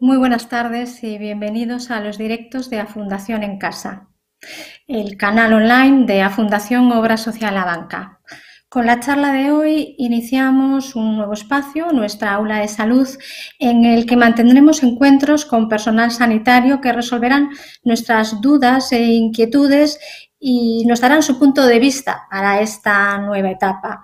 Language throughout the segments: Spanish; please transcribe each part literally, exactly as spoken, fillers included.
Muy buenas tardes y bienvenidos a los directos de A Fundación en Casa, el canal online de A Fundación Obra Social La Banca. Con la charla de hoy iniciamos un nuevo espacio, nuestra aula de salud, en el que mantendremos encuentros con personal sanitario que resolverán nuestras dudas e inquietudes y nos darán su punto de vista para esta nueva etapa.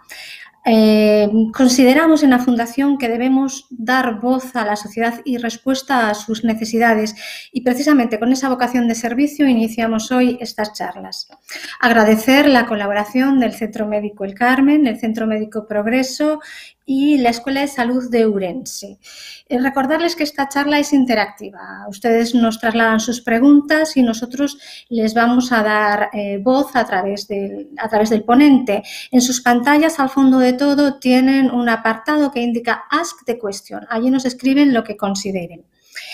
Eh, consideramos en la Fundación que debemos dar voz a la sociedad y respuesta a sus necesidades y precisamente con esa vocación de servicio iniciamos hoy estas charlas. Agradecer la colaboración del Centro Médico El Carmen, el Centro Médico Progreso y la Escuela de Salud de Ourense. Eh, recordarles que esta charla es interactiva. Ustedes nos trasladan sus preguntas y nosotros les vamos a dar eh, voz a través, del, a través del ponente. En sus pantallas, al fondo de todo, tienen un apartado que indica Ask the Question. Allí nos escriben lo que consideren.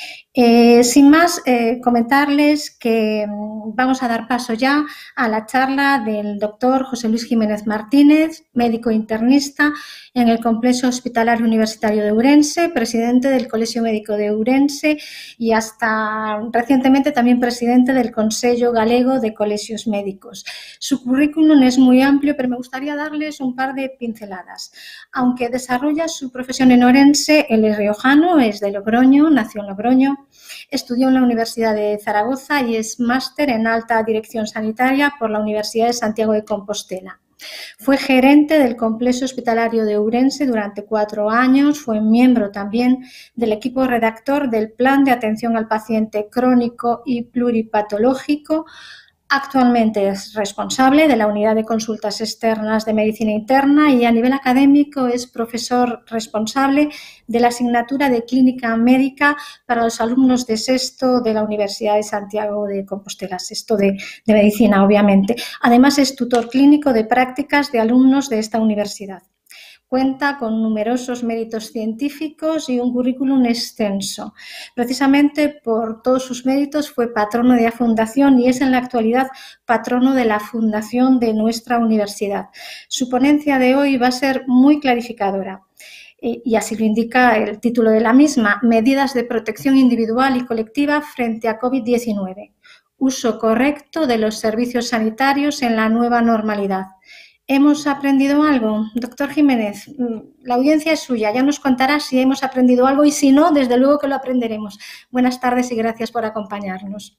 Eh, sin más, eh, comentarles que vamos a dar paso ya a la charla del doctor José Luis Jiménez Martínez, médico internista en el Complejo Hospitalario Universitario de Ourense, presidente del Colegio Médico de Ourense y hasta recientemente también presidente del Consejo Galego de Colegios Médicos. Su currículum es muy amplio, pero me gustaría darles un par de pinceladas. Aunque desarrolla su profesión en Ourense, él es riojano, es de Logroño, nació en Logroño. Estudió en la Universidad de Zaragoza y es máster en alta dirección sanitaria por la Universidad de Santiago de Compostela. Fue gerente del Complejo Hospitalario de Ourense durante cuatro años, fue miembro también del equipo redactor del Plan de Atención al Paciente Crónico y Pluripatológico. Actualmente es responsable de la Unidad de Consultas Externas de Medicina Interna y a nivel académico es profesor responsable de la asignatura de Clínica Médica para los alumnos de sexto de la Universidad de Santiago de Compostela, sexto de, de Medicina, obviamente. Además es tutor clínico de prácticas de alumnos de esta universidad. Cuenta con numerosos méritos científicos y un currículum extenso. Precisamente por todos sus méritos fue patrono de la Fundación y es en la actualidad patrono de la Fundación de nuestra universidad. Su ponencia de hoy va a ser muy clarificadora. Y así lo indica el título de la misma, Medidas de protección individual y colectiva frente a COVID diecinueve. Uso correcto de los servicios sanitarios en la nueva normalidad. ¿Hemos aprendido algo? Doctor Jiménez, la audiencia es suya, ya nos contará si hemos aprendido algo y si no, desde luego que lo aprenderemos. Buenas tardes y gracias por acompañarnos.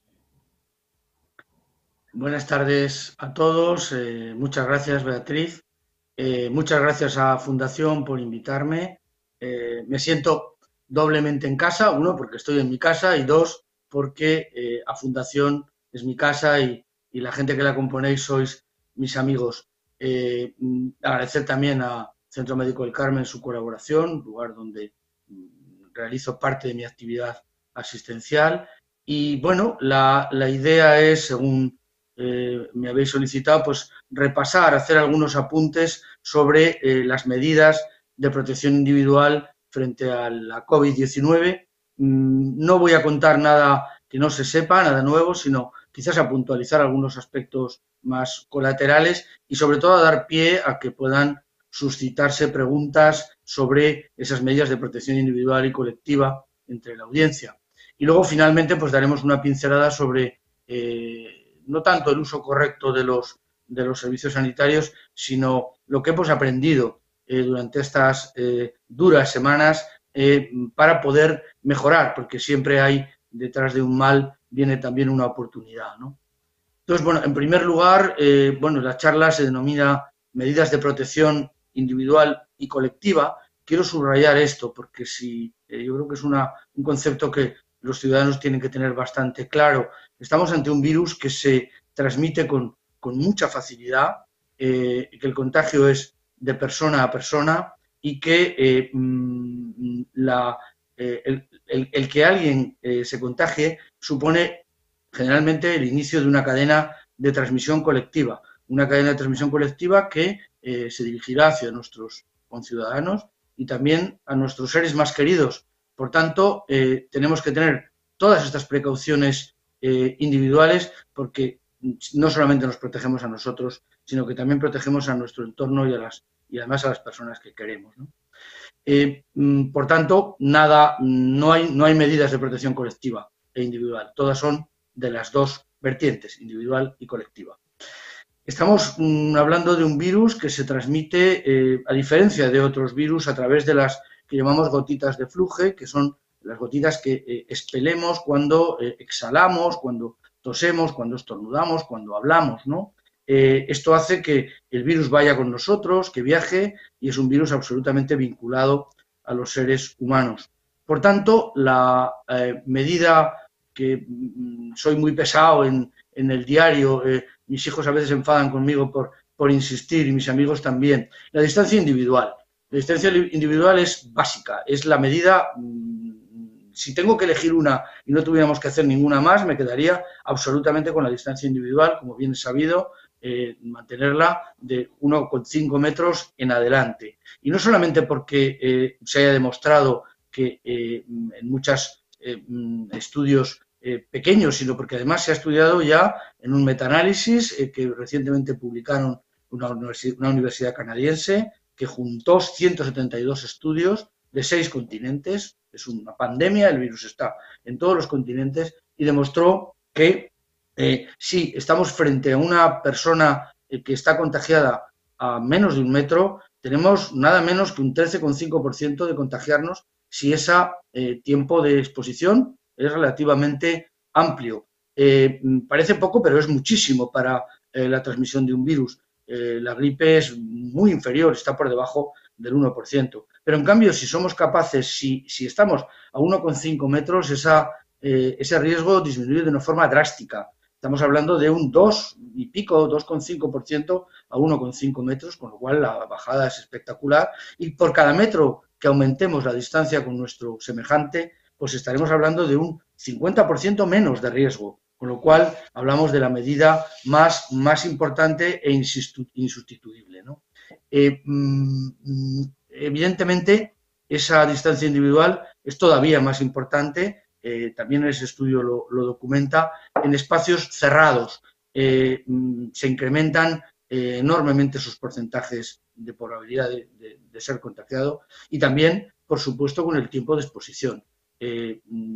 Buenas tardes a todos, eh, muchas gracias Beatriz, eh, muchas gracias a Fundación por invitarme. Eh, me siento doblemente en casa, uno porque estoy en mi casa y dos porque eh, a Fundación es mi casa y, y la gente que la componéis sois mis amigos. Eh, agradecer también a Centro Médico del Carmen su colaboración, lugar donde realizo parte de mi actividad asistencial. Y bueno, la, la idea es, según eh, me habéis solicitado, pues repasar, hacer algunos apuntes sobre eh, las medidas de protección individual frente a la COVID diecinueve. Mm, no voy a contar nada que no se sepa, nada nuevo, sino quizás a puntualizar algunos aspectos más colaterales y sobre todo a dar pie a que puedan suscitarse preguntas sobre esas medidas de protección individual y colectiva entre la audiencia. Y luego finalmente pues daremos una pincelada sobre eh, no tanto el uso correcto de los, de los servicios sanitarios, sino lo que hemos aprendido eh, durante estas eh, duras semanas eh, para poder mejorar, porque siempre hay detrás de un mal viene también una oportunidad, ¿no? Entonces, bueno, en primer lugar, eh, bueno, la charla se denomina medidas de protección individual y colectiva. Quiero subrayar esto porque si, eh, yo creo que es una, un concepto que los ciudadanos tienen que tener bastante claro. Estamos ante un virus que se transmite con, con mucha facilidad, eh, que el contagio es de persona a persona y que eh, la, eh, el, el, el que alguien eh, se contagie supone generalmente el inicio de una cadena de transmisión colectiva, una cadena de transmisión colectiva que eh, se dirigirá hacia nuestros conciudadanos y también a nuestros seres más queridos. Por tanto, eh, tenemos que tener todas estas precauciones eh, individuales porque no solamente nos protegemos a nosotros, sino que también protegemos a nuestro entorno y, a las, y además a las personas que queremos, ¿no? Eh, por tanto, nada, no hay, no hay medidas de protección colectiva e individual. Todas son de las dos vertientes, individual y colectiva. Estamos mm, hablando de un virus que se transmite, eh, a diferencia de otros virus, a través de las que llamamos gotitas de fluje, que son las gotitas que eh, expelemos cuando eh, exhalamos, cuando tosemos, cuando estornudamos, cuando hablamos, ¿no? Eh, esto hace que el virus vaya con nosotros, que viaje, y es un virus absolutamente vinculado a los seres humanos. Por tanto, la eh, medida que mm, soy muy pesado en, en el diario, eh, mis hijos a veces se enfadan conmigo por, por insistir y mis amigos también, la distancia individual. La distancia individual es básica, es la medida, si tengo que elegir una y no tuviéramos que hacer ninguna más, me quedaría absolutamente con la distancia individual, como bien es sabido, eh, mantenerla de uno coma cinco metros en adelante. Y no solamente porque eh, se haya demostrado que eh, en muchos eh, estudios eh, pequeños, sino porque además se ha estudiado ya en un metaanálisis eh, que recientemente publicaron una universidad, una universidad canadiense, que juntó ciento setenta y dos estudios de seis continentes. Es una pandemia, el virus está en todos los continentes, y demostró que eh, si estamos frente a una persona eh, que está contagiada a menos de un metro, tenemos nada menos que un trece coma cinco por ciento de contagiarnos si ese eh, tiempo de exposición es relativamente amplio. Eh, parece poco, pero es muchísimo para eh, la transmisión de un virus. Eh, la gripe es muy inferior, está por debajo del uno por ciento. Pero en cambio, si somos capaces, si, si estamos a uno coma cinco metros, esa, eh, ese riesgo disminuye de una forma drástica. Estamos hablando de un dos y pico, dos coma cinco por ciento a uno coma cinco metros, con lo cual la bajada es espectacular. Y por cada metro que aumentemos la distancia con nuestro semejante, pues estaremos hablando de un cincuenta por ciento menos de riesgo. Con lo cual, hablamos de la medida más, más importante e insustituible, ¿no? Eh, mm, evidentemente, esa distancia individual es todavía más importante, eh, también ese estudio lo, lo documenta, en espacios cerrados. Eh, mm, se incrementan eh, enormemente sus porcentajes de probabilidad de, de, de ser contagiado, y también, por supuesto, con el tiempo de exposición. Eh,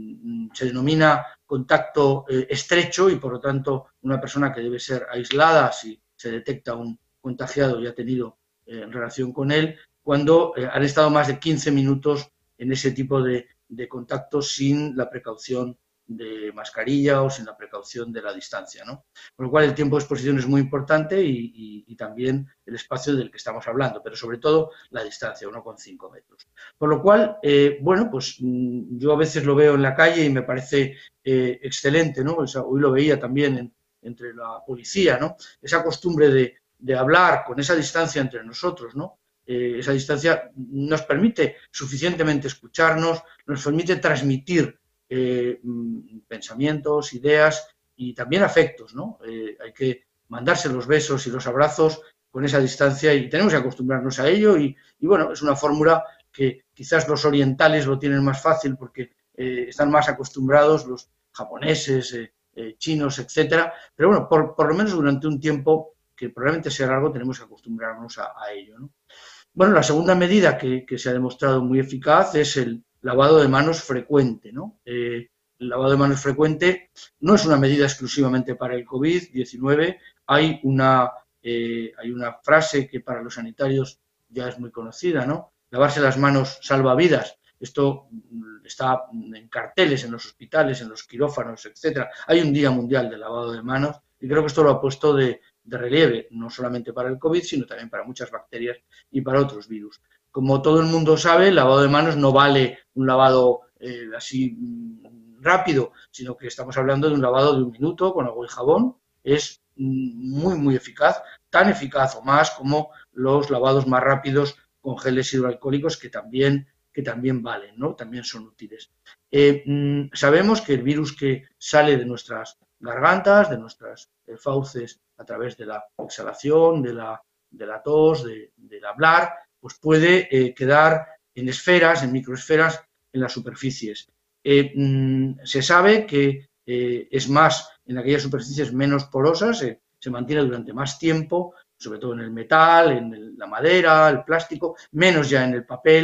se denomina contacto eh, estrecho, y por lo tanto una persona que debe ser aislada si se detecta un contagiado y ha tenido eh, relación con él, cuando eh, han estado más de quince minutos en ese tipo de, de contacto sin la precaución de mascarilla o sin la precaución de la distancia, ¿no? Con lo cual el tiempo de exposición es muy importante, y, y, y también el espacio del que estamos hablando, pero sobre todo la distancia, uno coma cinco metros. Por lo cual, eh, bueno, pues yo a veces lo veo en la calle y me parece eh, excelente, ¿no? O sea, hoy lo veía también en, entre la policía, ¿no? Esa costumbre de, de hablar con esa distancia entre nosotros, ¿no? Eh, esa distancia nos permite suficientemente escucharnos, nos permite transmitir Eh, pensamientos, ideas y también afectos, ¿no? Eh, hay que mandarse los besos y los abrazos con esa distancia, y tenemos que acostumbrarnos a ello, y, y bueno, es una fórmula que quizás los orientales lo tienen más fácil porque eh, están más acostumbrados, los japoneses, eh, eh, chinos, etcétera, pero bueno, por, por lo menos durante un tiempo que probablemente sea largo, tenemos que acostumbrarnos a, a ello, ¿no? Bueno, la segunda medida que, que se ha demostrado muy eficaz es el lavado de manos frecuente, ¿no? Eh, el lavado de manos frecuente no es una medida exclusivamente para el COVID diecinueve. Hay una, eh, hay una frase que para los sanitarios ya es muy conocida, ¿no? Lavarse las manos salva vidas. Esto está en carteles en los hospitales, en los quirófanos, etcétera. Hay un Día Mundial del Lavado de Manos, y creo que esto lo ha puesto de, de relieve, no solamente para el COVID, sino también para muchas bacterias y para otros virus. Como todo el mundo sabe, el lavado de manos no vale un lavado eh, así mm, rápido, sino que estamos hablando de un lavado de un minuto con agua y jabón. Es mm, muy, muy eficaz, tan eficaz o más como los lavados más rápidos con geles hidroalcohólicos, que también, que también valen, ¿no? También son útiles. Eh, mm, sabemos que el virus que sale de nuestras gargantas, de nuestras eh, fauces a través de la exhalación, de la, de la tos, de, del hablar, pues puede eh, quedar en esferas, en microesferas, en las superficies. Eh, mmm, se sabe que eh, es más en aquellas superficies menos porosas, eh, se mantiene durante más tiempo, sobre todo en el metal, en el, la madera, el plástico, menos ya en el papel,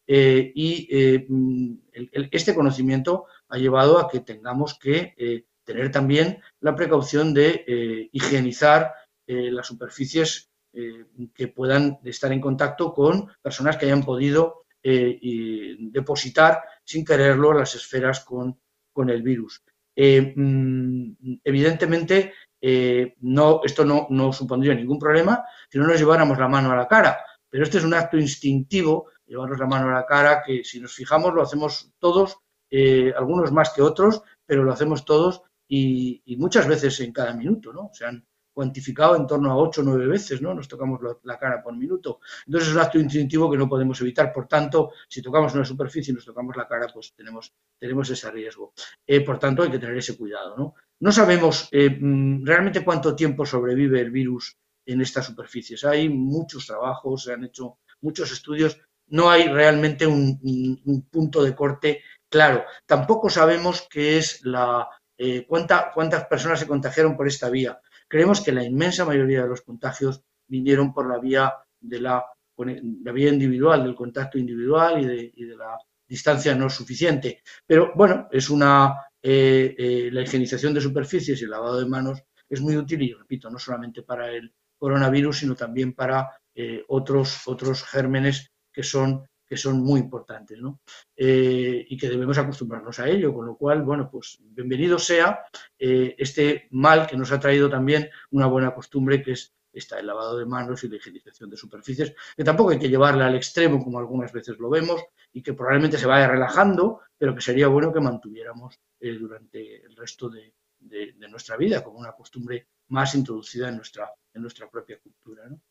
eh, y eh, el, el, este conocimiento ha llevado a que tengamos que eh, tener también la precaución de eh, higienizar eh, las superficies eh, que puedan estar en contacto con personas que hayan podido eh, y depositar sin quererlo las esferas con, con el virus. Eh, evidentemente, eh, no, esto no, no supondría ningún problema si no nos lleváramos la mano a la cara, pero este es un acto instintivo, llevarnos la mano a la cara, que si nos fijamos lo hacemos todos, eh, algunos más que otros, pero lo hacemos todos y, y muchas veces en cada minuto, ¿no? Se han cuantificado en torno a ocho o nueve veces, ¿no? Nos tocamos la, la cara por minuto. Entonces es un acto instintivo que no podemos evitar. Por tanto, si tocamos una superficie y nos tocamos la cara, pues tenemos, tenemos ese riesgo. Eh, por tanto, hay que tener ese cuidado, ¿no? No sabemos eh, realmente cuánto tiempo sobrevive el virus en estas superficies. Hay muchos trabajos, se han hecho muchos estudios, no hay realmente un, un, un punto de corte claro. Tampoco sabemos qué es la, eh, cuánta, cuántas personas se contagiaron por esta vía. Creemos que la inmensa mayoría de los contagios vinieron por la vía de la, la vía individual, del contacto individual y de, y de la distancia no suficiente. Pero bueno, es una eh, eh, la higienización de superficies y el lavado de manos es muy útil y, repito, no solamente para el coronavirus, sino también para eh, otros, otros gérmenes que son, que son muy importantes, ¿no? Eh, y que debemos acostumbrarnos a ello, con lo cual, bueno, pues bienvenido sea eh, este mal que nos ha traído también una buena costumbre, que es esta, el lavado de manos y la higienización de superficies, que tampoco hay que llevarla al extremo, como algunas veces lo vemos, y que probablemente se vaya relajando, pero que sería bueno que mantuviéramos eh, durante el resto de, de, de nuestra vida, como una costumbre más introducida en nuestra, en nuestra propia cultura, ¿no?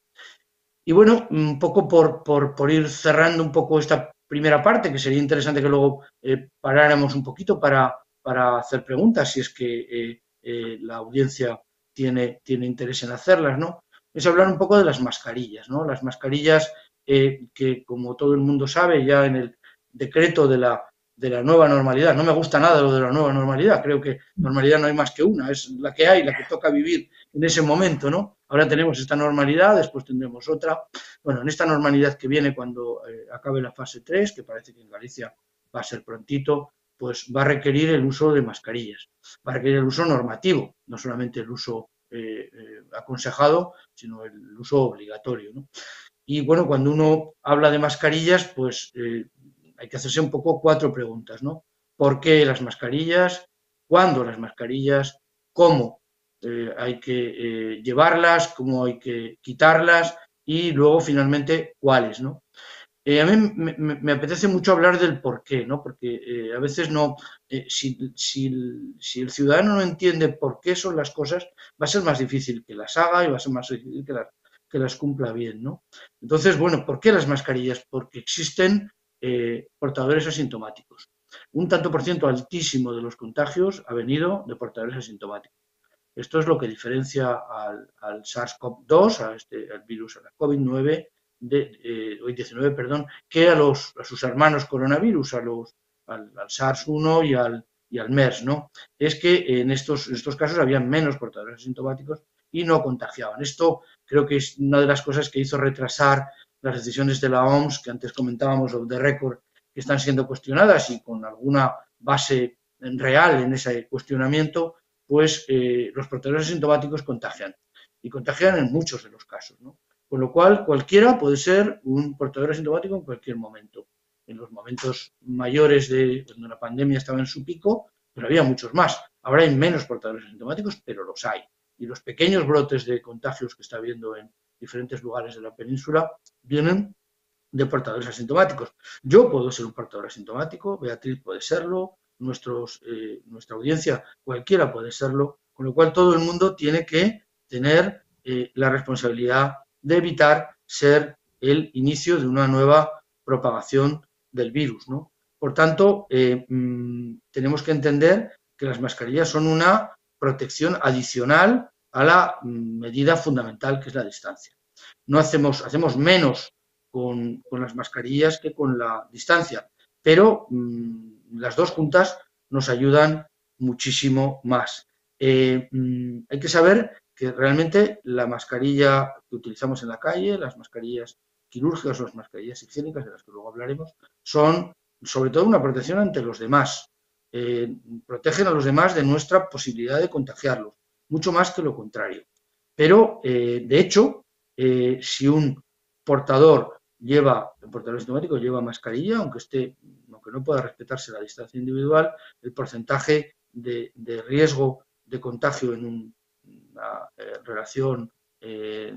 Y bueno, un poco por, por, por ir cerrando un poco esta primera parte, que sería interesante que luego eh, paráramos un poquito para, para hacer preguntas, si es que eh, eh, la audiencia tiene, tiene interés en hacerlas, ¿no? Es hablar un poco de las mascarillas, ¿no? Las mascarillas eh, que, como todo el mundo sabe, ya en el decreto de la, de la nueva normalidad, no me gusta nada lo de la nueva normalidad, creo que normalidad no hay más que una, es la que hay, la que toca vivir en ese momento, ¿no? Ahora tenemos esta normalidad, después tendremos otra. Bueno, en esta normalidad que viene cuando eh, acabe la fase tres, que parece que en Galicia va a ser prontito, pues va a requerir el uso de mascarillas, va a requerir el uso normativo, no solamente el uso eh, eh, aconsejado, sino el uso obligatorio, ¿no? Y bueno, cuando uno habla de mascarillas, pues eh, hay que hacerse un poco cuatro preguntas, ¿no? ¿Por qué las mascarillas? ¿Cuándo las mascarillas? ¿Cómo eh, hay que eh, llevarlas? ¿Cómo hay que quitarlas? Y luego, finalmente, ¿cuáles, no? Eh, a mí me, me, me, apetece mucho hablar del por qué, ¿no? Porque eh, a veces no, eh, si, si, si el ciudadano no entiende por qué son las cosas, va a ser más difícil que las haga y va a ser más difícil que las, que las cumpla bien, ¿no? Entonces, bueno, ¿por qué las mascarillas? Porque existen eh, portadores asintomáticos. Un tanto por ciento altísimo de los contagios ha venido de portadores asintomáticos. Esto es lo que diferencia al, al SARS CoV dos, a este, al virus, a la COVID nueve, de, eh, diecinueve, perdón, que a, los, a sus hermanos coronavirus, a los, al, al SARS uno y al, y al MERS, ¿no? Es que en estos, en estos casos había menos portadores asintomáticos y no contagiaban. Esto creo que es una de las cosas que hizo retrasar las decisiones de la O M S, que antes comentábamos, off the record, que están siendo cuestionadas y con alguna base real en ese cuestionamiento, pues eh, los portadores asintomáticos contagian, y contagian en muchos de los casos, ¿no? Con lo cual, cualquiera puede ser un portador asintomático en cualquier momento. En los momentos mayores de cuando la pandemia estaba en su pico, pero había muchos más. Ahora hay menos portadores asintomáticos, pero los hay. Y los pequeños brotes de contagios que está habiendo en diferentes lugares de la península vienen de portadores asintomáticos. Yo puedo ser un portador asintomático, Beatriz puede serlo, nuestros, eh, nuestra audiencia, cualquiera puede serlo, con lo cual todo el mundo tiene que tener eh, la responsabilidad de evitar ser el inicio de una nueva propagación del virus, ¿no? Por tanto, eh, mmm, tenemos que entender que las mascarillas son una protección adicional a la mmm, medida fundamental, que es la distancia. No hacemos, hacemos menos con, con las mascarillas que con la distancia, pero mmm, las dos juntas nos ayudan muchísimo más. Eh, mmm, hay que saber que realmente la mascarilla que utilizamos en la calle, las mascarillas quirúrgicas o las mascarillas higiénicas, de las que luego hablaremos, son sobre todo una protección ante los demás. Eh, protegen a los demás de nuestra posibilidad de contagiarlos, mucho más que lo contrario. Pero, eh, de hecho, eh, si un portador lleva, el portador asintomático lleva mascarilla, aunque esté, aunque no pueda respetarse la distancia individual, el porcentaje de, de riesgo de contagio en un, una eh, relación eh,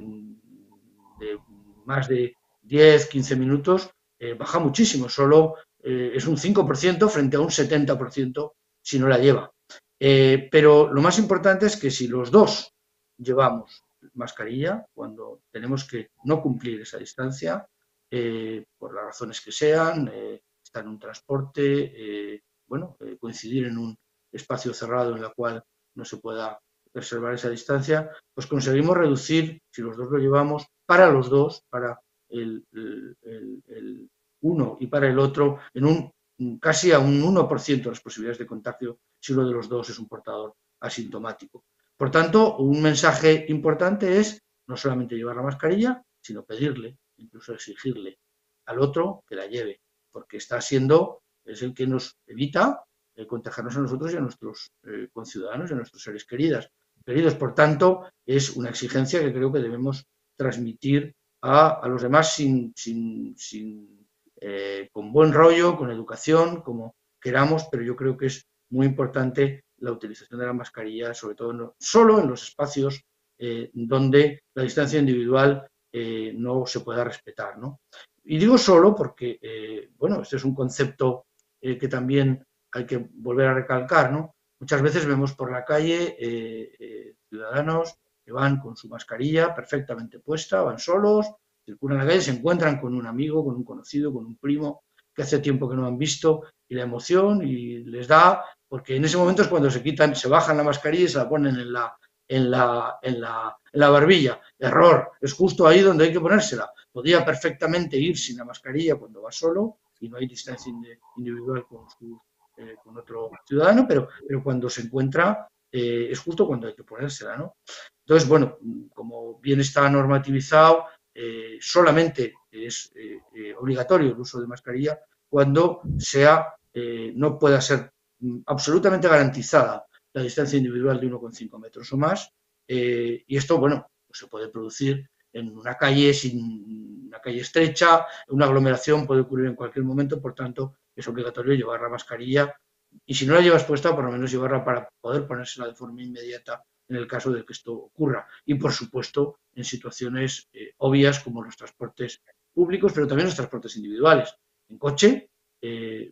de más de diez, quince minutos eh, baja muchísimo, solo eh, es un cinco por ciento frente a un setenta por ciento si no la lleva. Eh, pero lo más importante es que si los dos llevamos mascarilla, cuando tenemos que no cumplir esa distancia, eh, por las razones que sean, eh, estar en un transporte, eh, bueno, eh, coincidir en un espacio cerrado en el cual no se pueda preservar esa distancia, pues conseguimos reducir, si los dos lo llevamos, para los dos, para el, el, el, el uno y para el otro, en un casi a un uno por ciento las posibilidades de contagio si uno de los dos es un portador asintomático. Por tanto, un mensaje importante es no solamente llevar la mascarilla, sino pedirle, incluso exigirle al otro que la lleve, porque está siendo, es el que nos evita eh, contagiarnos a nosotros y a nuestros eh, conciudadanos y a nuestros seres queridas, queridos. Por tanto, es una exigencia que creo que debemos transmitir a, a los demás sin, sin, sin eh, con buen rollo, con educación, como queramos, pero yo creo que es muy importante la utilización de la mascarilla, sobre todo no, solo en los espacios eh, donde la distancia individual eh, no se pueda respetar, ¿no? Y digo solo porque, eh, bueno, este es un concepto eh, que también hay que volver a recalcar, ¿no? Muchas veces vemos por la calle eh, eh, ciudadanos que van con su mascarilla perfectamente puesta, van solos, circulan en la calle, se encuentran con un amigo, con un conocido, con un primo que hace tiempo que no han visto, y la emoción y les da, porque en ese momento es cuando se quitan, se bajan la mascarilla y se la ponen en la, en la, en la, en la barbilla. Error, es justo ahí donde hay que ponérsela. Podría perfectamente ir sin la mascarilla cuando va solo y no hay distancia individual con, su, eh, con otro ciudadano, pero, pero cuando se encuentra eh, es justo cuando hay que ponérsela, ¿no? Entonces, bueno, como bien está normativizado, Eh, solamente es eh, eh, obligatorio el uso de mascarilla cuando sea, eh, no pueda ser absolutamente garantizada la distancia individual de uno coma cinco metros o más, eh, y esto, bueno, pues se puede producir en una calle, sin una calle estrecha, una aglomeración puede ocurrir en cualquier momento, por tanto, es obligatorio llevar la mascarilla, y si no la llevas puesta, por lo menos llevarla para poder ponérsela de forma inmediata en el caso de que esto ocurra. Y, por supuesto, en situaciones eh, obvias como los transportes públicos, pero también los transportes individuales. En coche, eh,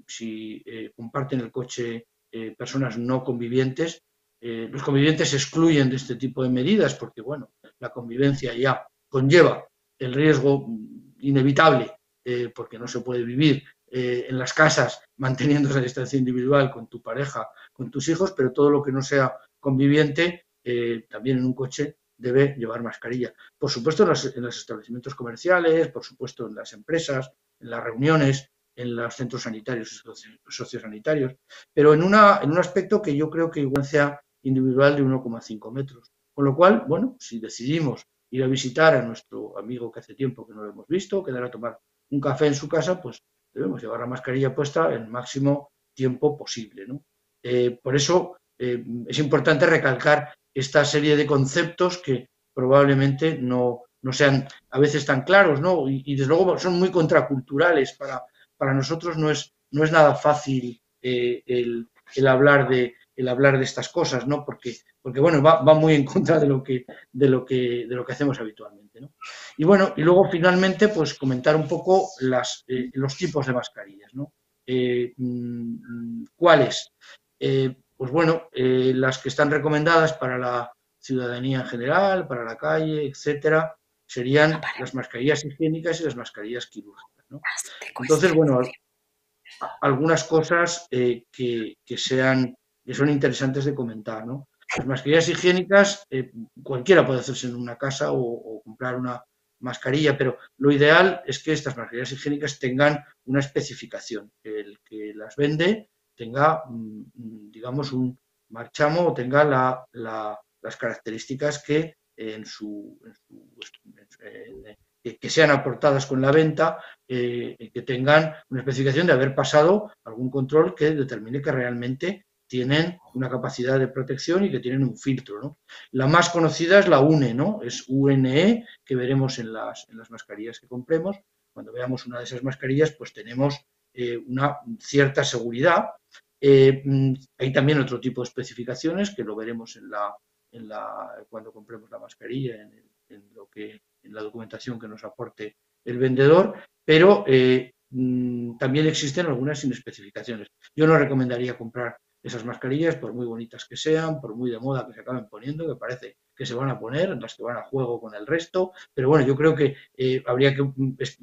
si eh, comparten el coche eh, personas no convivientes, eh, los convivientes se excluyen de este tipo de medidas porque, bueno, la convivencia ya conlleva el riesgo inevitable eh, porque no se puede vivir eh, en las casas manteniendo esa distancia individual con tu pareja, con tus hijos, pero todo lo que no sea conviviente, eh, también en un coche, debe llevar mascarilla. Por supuesto, en los, en los establecimientos comerciales, por supuesto, en las empresas, en las reuniones, en los centros sanitarios y sociosanitarios, pero en, una, en un aspecto que yo creo que igual sea individual de uno coma cinco metros. Con lo cual, bueno, si decidimos ir a visitar a nuestro amigo que hace tiempo que no lo hemos visto, quedar a tomar un café en su casa, pues debemos llevar la mascarilla puesta el máximo tiempo posible, ¿no? Eh, por eso eh, es importante recalcar esta serie de conceptos que probablemente no, no sean a veces tan claros, ¿no? Y, y desde luego son muy contraculturales. Para, para nosotros no es, no es nada fácil eh, el, el, hablar de, el hablar de estas cosas, ¿no? Porque, porque bueno, va, va muy en contra de lo que, de lo que, de lo que hacemos habitualmente, ¿no? Y bueno, y luego finalmente, pues comentar un poco las, eh, los tipos de mascarillas, ¿no? Eh, ¿Cuáles? Eh, pues bueno, eh, las que están recomendadas para la ciudadanía en general, para la calle, etcétera, serían las mascarillas higiénicas y las mascarillas quirúrgicas, ¿no? Entonces, bueno, algunas cosas eh, que, que, sean, que son interesantes de comentar, ¿no? Las mascarillas higiénicas, eh, cualquiera puede hacerse en una casa o, o comprar una mascarilla, pero lo ideal es que estas mascarillas higiénicas tengan una especificación, que el que las vende tenga, digamos, un marchamo o tenga la, la, las características que en su, en, su, que, que sean aportadas con la venta, eh, que tengan una especificación de haber pasado algún control que determine que realmente tienen una capacidad de protección y que tienen un filtro, ¿no? La más conocida es la U N E, ¿no? Es U N E, que veremos en las, en las mascarillas que compremos. Cuando veamos una de esas mascarillas, pues tenemos eh, una cierta seguridad. Eh, hay también otro tipo de especificaciones que lo veremos en la, en la, cuando compremos la mascarilla, en, en, lo que, en la documentación que nos aporte el vendedor, pero eh, también existen algunas sin especificaciones. Yo no recomendaría comprar esas mascarillas, por muy bonitas que sean, por muy de moda que se acaben poniendo, que parece que se van a poner, las que van a juego con el resto, pero bueno, yo creo que eh, habría que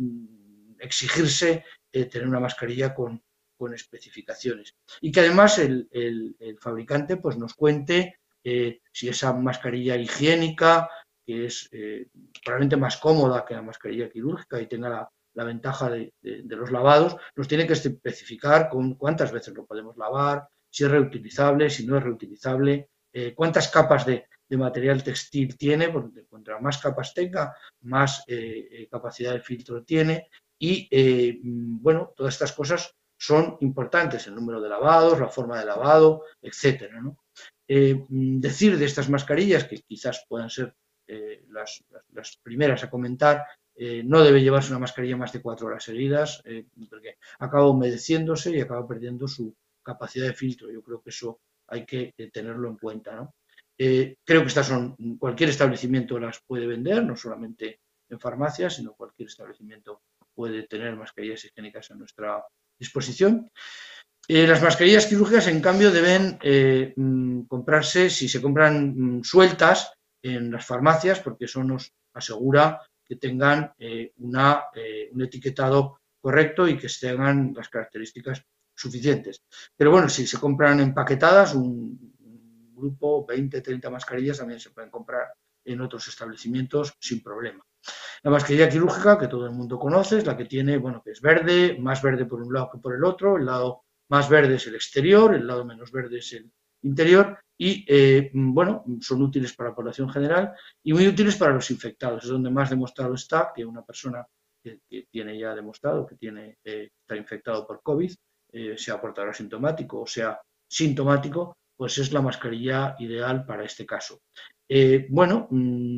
exigirse eh, tener una mascarilla con, con especificaciones. Y que además el, el, el fabricante pues, nos cuente eh, si esa mascarilla higiénica, que es eh, probablemente más cómoda que la mascarilla quirúrgica y tenga la, la ventaja de, de, de los lavados, nos tiene que especificar con cuántas veces lo podemos lavar, si es reutilizable, si no es reutilizable, eh, cuántas capas de, de material textil tiene, porque cuanto más capas tenga, más eh, capacidad de filtro tiene, y eh, bueno, todas estas cosas son importantes, el número de lavados, la forma de lavado, etcétera, ¿no? Eh, decir de estas mascarillas, que quizás puedan ser eh, las, las, primeras a comentar, eh, no debe llevarse una mascarilla más de cuatro horas seguidas, eh, porque acaba humedeciéndose y acaba perdiendo su capacidad de filtro. Yo creo que eso hay que eh, tenerlo en cuenta, ¿no? Eh, creo que estas son, cualquier establecimiento las puede vender, no solamente en farmacias, sino cualquier establecimiento puede tener mascarillas higiénicas a nuestra disposición. Eh, las mascarillas quirúrgicas, en cambio, deben eh, comprarse, si se compran sueltas, en las farmacias, porque eso nos asegura que tengan eh, una, eh, un etiquetado correcto y que tengan las características suficientes. Pero bueno, si se compran empaquetadas, un, un grupo, veinte, treinta mascarillas, también se pueden comprar en otros establecimientos sin problema. La mascarilla quirúrgica, que todo el mundo conoce, es la que tiene, bueno, que es verde, más verde por un lado que por el otro, el lado más verde es el exterior, el lado menos verde es el interior y, eh, bueno, son útiles para la población general y muy útiles para los infectados. Es donde más demostrado está que una persona que, que tiene ya demostrado que tiene, eh, está infectado por COVID, eh, sea portador asintomático o sea sintomático, pues es la mascarilla ideal para este caso. Eh, bueno,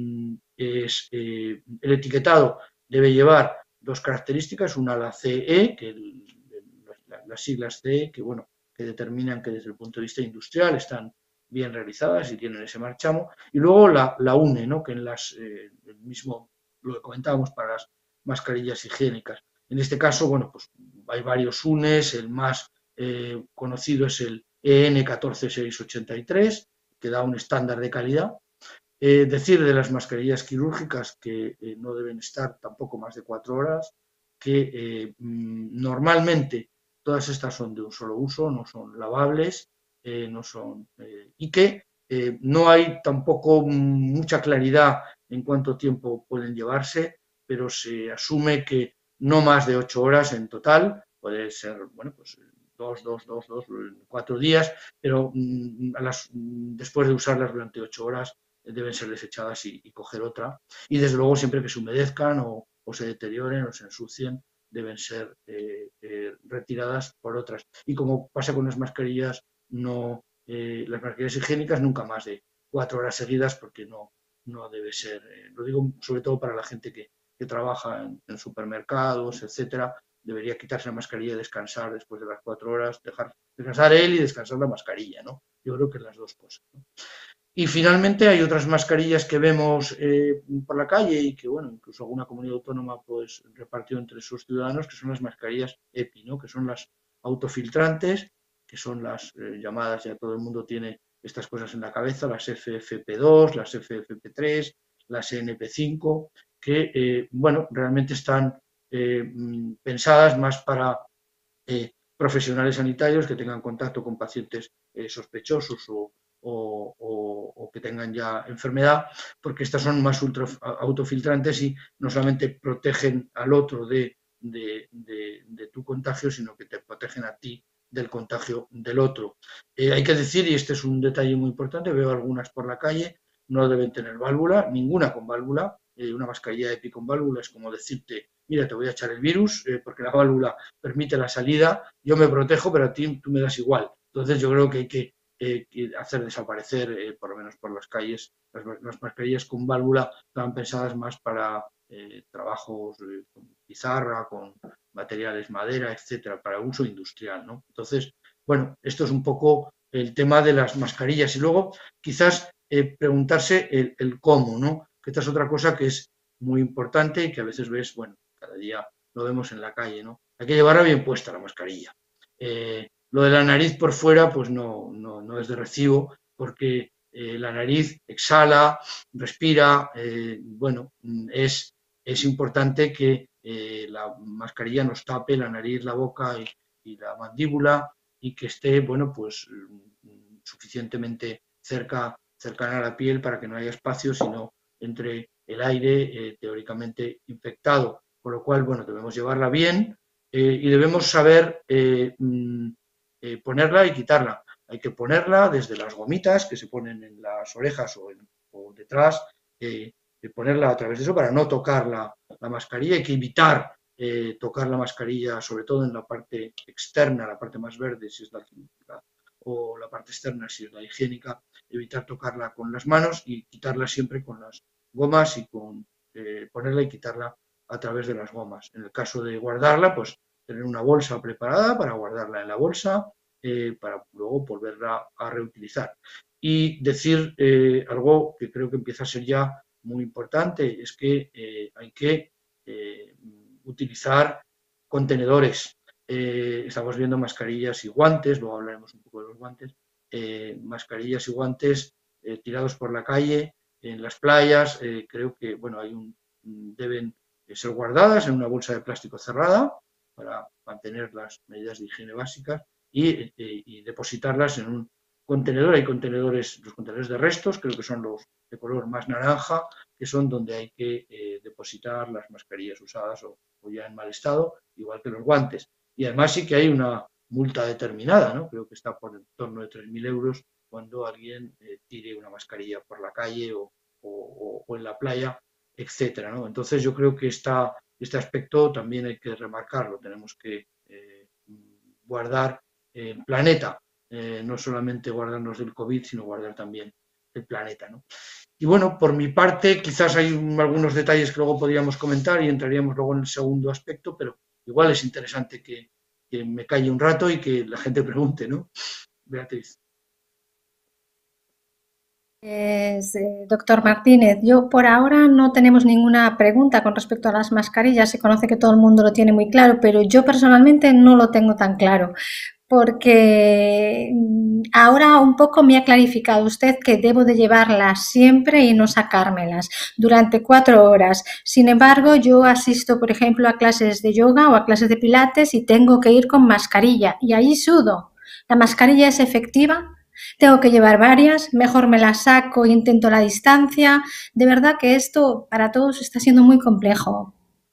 es, eh, el etiquetado debe llevar dos características, una la C E, que el, la, las siglas C E, que bueno, que determinan que desde el punto de vista industrial están bien realizadas y tienen ese marchamo, y luego la, la U N E, ¿no? Que en las, eh, el mismo, lo que comentábamos para las mascarillas higiénicas. En este caso, bueno, pues hay varios U N Es, el más eh, conocido es el E N catorce mil seiscientos ochenta y tres, que da un estándar de calidad. Eh, decir de las mascarillas quirúrgicas que eh, no deben estar tampoco más de cuatro horas, que eh, normalmente todas estas son de un solo uso, no son lavables, eh, no son, eh, y que eh, no hay tampoco mucha claridad en cuánto tiempo pueden llevarse, pero se asume que no más de ocho horas en total, puede ser, bueno, pues dos, dos, dos, dos, cuatro días, pero mm, a las, después de usarlas durante ocho horas deben ser desechadas y, y coger otra. Y desde luego siempre que se humedezcan o, o se deterioren o se ensucien, deben ser eh, eh, retiradas por otras. Y como pasa con las mascarillas, no, eh, las mascarillas higiénicas nunca más de cuatro horas seguidas porque no, no debe ser. Eh, lo digo sobre todo para la gente que, que trabaja en, en supermercados, etcétera. Debería quitarse la mascarilla y descansar después de las cuatro horas, dejar descansar él y descansar la mascarilla, ¿no? Yo creo que las dos cosas, ¿no? Y finalmente hay otras mascarillas que vemos eh, por la calle y que, bueno, incluso alguna comunidad autónoma pues repartió entre sus ciudadanos, que son las mascarillas EPI, ¿no? Que son las autofiltrantes, que son las eh, llamadas, ya todo el mundo tiene estas cosas en la cabeza, las F F P dos, las F F P tres, las N P cinco, que, eh, bueno, realmente están eh, pensadas más para eh, profesionales sanitarios que tengan contacto con pacientes eh, sospechosos o O, o, o que tengan ya enfermedad, porque estas son más ultra, autofiltrantes y no solamente protegen al otro de, de, de, de tu contagio, sino que te protegen a ti del contagio del otro. Eh, hay que decir, y este es un detalle muy importante, veo algunas por la calle, no deben tener válvula, ninguna con válvula. Eh, una mascarilla EPI con válvula es como decirte, mira, te voy a echar el virus eh, porque la válvula permite la salida, yo me protejo, pero a ti tú me das igual. Entonces yo creo que hay que, eh, que hacer desaparecer, eh, por lo menos por las calles, las, las mascarillas con válvula estaban pensadas más para eh, trabajos eh, con pizarra, con materiales madera, etcétera, para uso industrial, ¿no? Entonces, bueno, esto es un poco el tema de las mascarillas y luego quizás eh, preguntarse el, el cómo, ¿no? Que esta es otra cosa que es muy importante y que a veces ves, bueno, cada día lo vemos en la calle, ¿no? Hay que llevarla bien puesta la mascarilla. Eh, lo de la nariz por fuera, pues no, no, no es de recibo, porque eh, la nariz exhala, respira, eh, bueno, es, es importante que eh, la mascarilla nos tape la nariz, la boca y, y la mandíbula y que esté, bueno, pues suficientemente cerca, cercana a la piel para que no haya espacio, sino entre el aire eh, teóricamente infectado. Por lo cual, bueno, debemos llevarla bien eh, y debemos saber eh, eh, ponerla y quitarla. Hay que ponerla desde las gomitas que se ponen en las orejas o, en, o detrás, eh, de ponerla a través de eso para no tocar la, la mascarilla. Hay que evitar eh, tocar la mascarilla, sobre todo en la parte externa, la parte más verde, si es la, la o la parte externa, si es la higiénica, evitar tocarla con las manos y quitarla siempre con las gomas y con eh, ponerla y quitarla a través de las gomas. En el caso de guardarla, pues tener una bolsa preparada para guardarla en la bolsa, eh, para luego volverla a reutilizar. Y decir eh, algo que creo que empieza a ser ya muy importante, es que eh, hay que eh, utilizar contenedores. Eh, estamos viendo mascarillas y guantes, luego hablaremos un poco de los guantes, eh, mascarillas y guantes eh, tirados por la calle, en las playas, eh, creo que bueno, hay un, deben ser guardadas en una bolsa de plástico cerrada para mantener las medidas de higiene básicas y, eh, y depositarlas en un contenedor. Hay contenedores, los contenedores de restos, creo que son los de color más naranja, que son donde hay que eh, depositar las mascarillas usadas o, o ya en mal estado, igual que los guantes. Y además sí que hay una multa determinada, ¿no? Creo que está por en torno de tres mil euros cuando alguien eh, tire una mascarilla por la calle o, o, o en la playa, etcétera, ¿no? Entonces yo creo que esta, este aspecto también hay que remarcarlo, tenemos que eh, guardar el planeta, eh, no solamente guardarnos del COVID, sino guardar también el planeta, ¿no? Y bueno, por mi parte, quizás hay algunos detalles que luego podríamos comentar y entraríamos luego en el segundo aspecto, pero igual es interesante que, que me calle un rato y que la gente pregunte, ¿no? Beatriz. Pues, eh, doctor Martínez, yo por ahora no tenemos ninguna pregunta con respecto a las mascarillas. Se conoce que todo el mundo lo tiene muy claro, pero yo personalmente no lo tengo tan claro, porque ahora un poco me ha clarificado usted que debo de llevarlas siempre y no sacármelas durante cuatro horas. Sin embargo, yo asisto, por ejemplo, a clases de yoga o a clases de pilates y tengo que ir con mascarilla y ahí sudo. ¿La mascarilla es efectiva? Tengo que llevar varias, mejor me las saco e intento la distancia. De verdad que esto para todos está siendo muy complejo.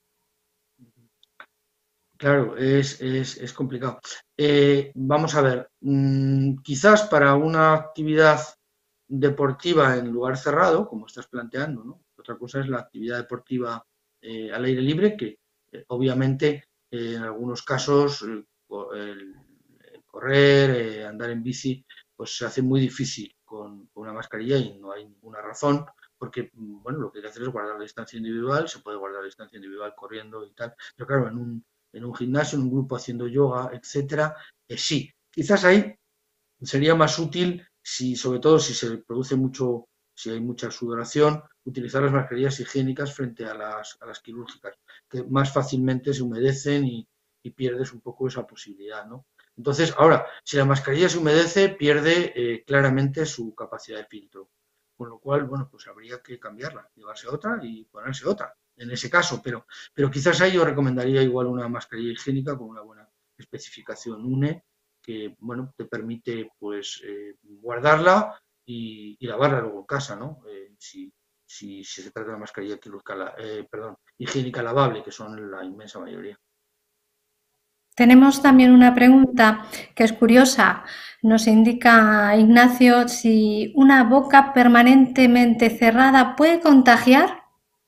Claro, es, es, es complicado. Eh, vamos a ver, mmm, quizás para una actividad deportiva en lugar cerrado, como estás planteando, ¿no? Otra cosa es la actividad deportiva eh, al aire libre, que eh, obviamente eh, en algunos casos eh, el, el correr, eh, andar en bici, pues se hace muy difícil con, con una mascarilla y no hay ninguna razón, porque bueno, lo que hay que hacer es guardar la distancia individual, se puede guardar la distancia individual corriendo y tal, pero claro, en un, en un gimnasio, en un grupo haciendo yoga, etcétera, eh, sí, quizás ahí sería más útil si, sobre todo si se produce mucho, si hay mucha sudoración, utilizar las mascarillas higiénicas frente a las, a las quirúrgicas, que más fácilmente se humedecen y, y pierdes un poco esa posibilidad, ¿no? Entonces, ahora, si la mascarilla se humedece, pierde eh, claramente su capacidad de filtro, con lo cual, bueno, pues habría que cambiarla, llevarse otra y ponerse otra, en ese caso, pero, pero quizás ahí yo recomendaría igual una mascarilla higiénica con una buena especificación U N E, que, bueno, te permite, pues, eh, guardarla y, y lavarla luego en casa, ¿no? Eh, si, si, si se trata de una mascarilla quirúrgica, eh, perdón, higiénica lavable, que son la inmensa mayoría. Tenemos también una pregunta que es curiosa. Nos indica Ignacio si una boca permanentemente cerrada puede contagiar.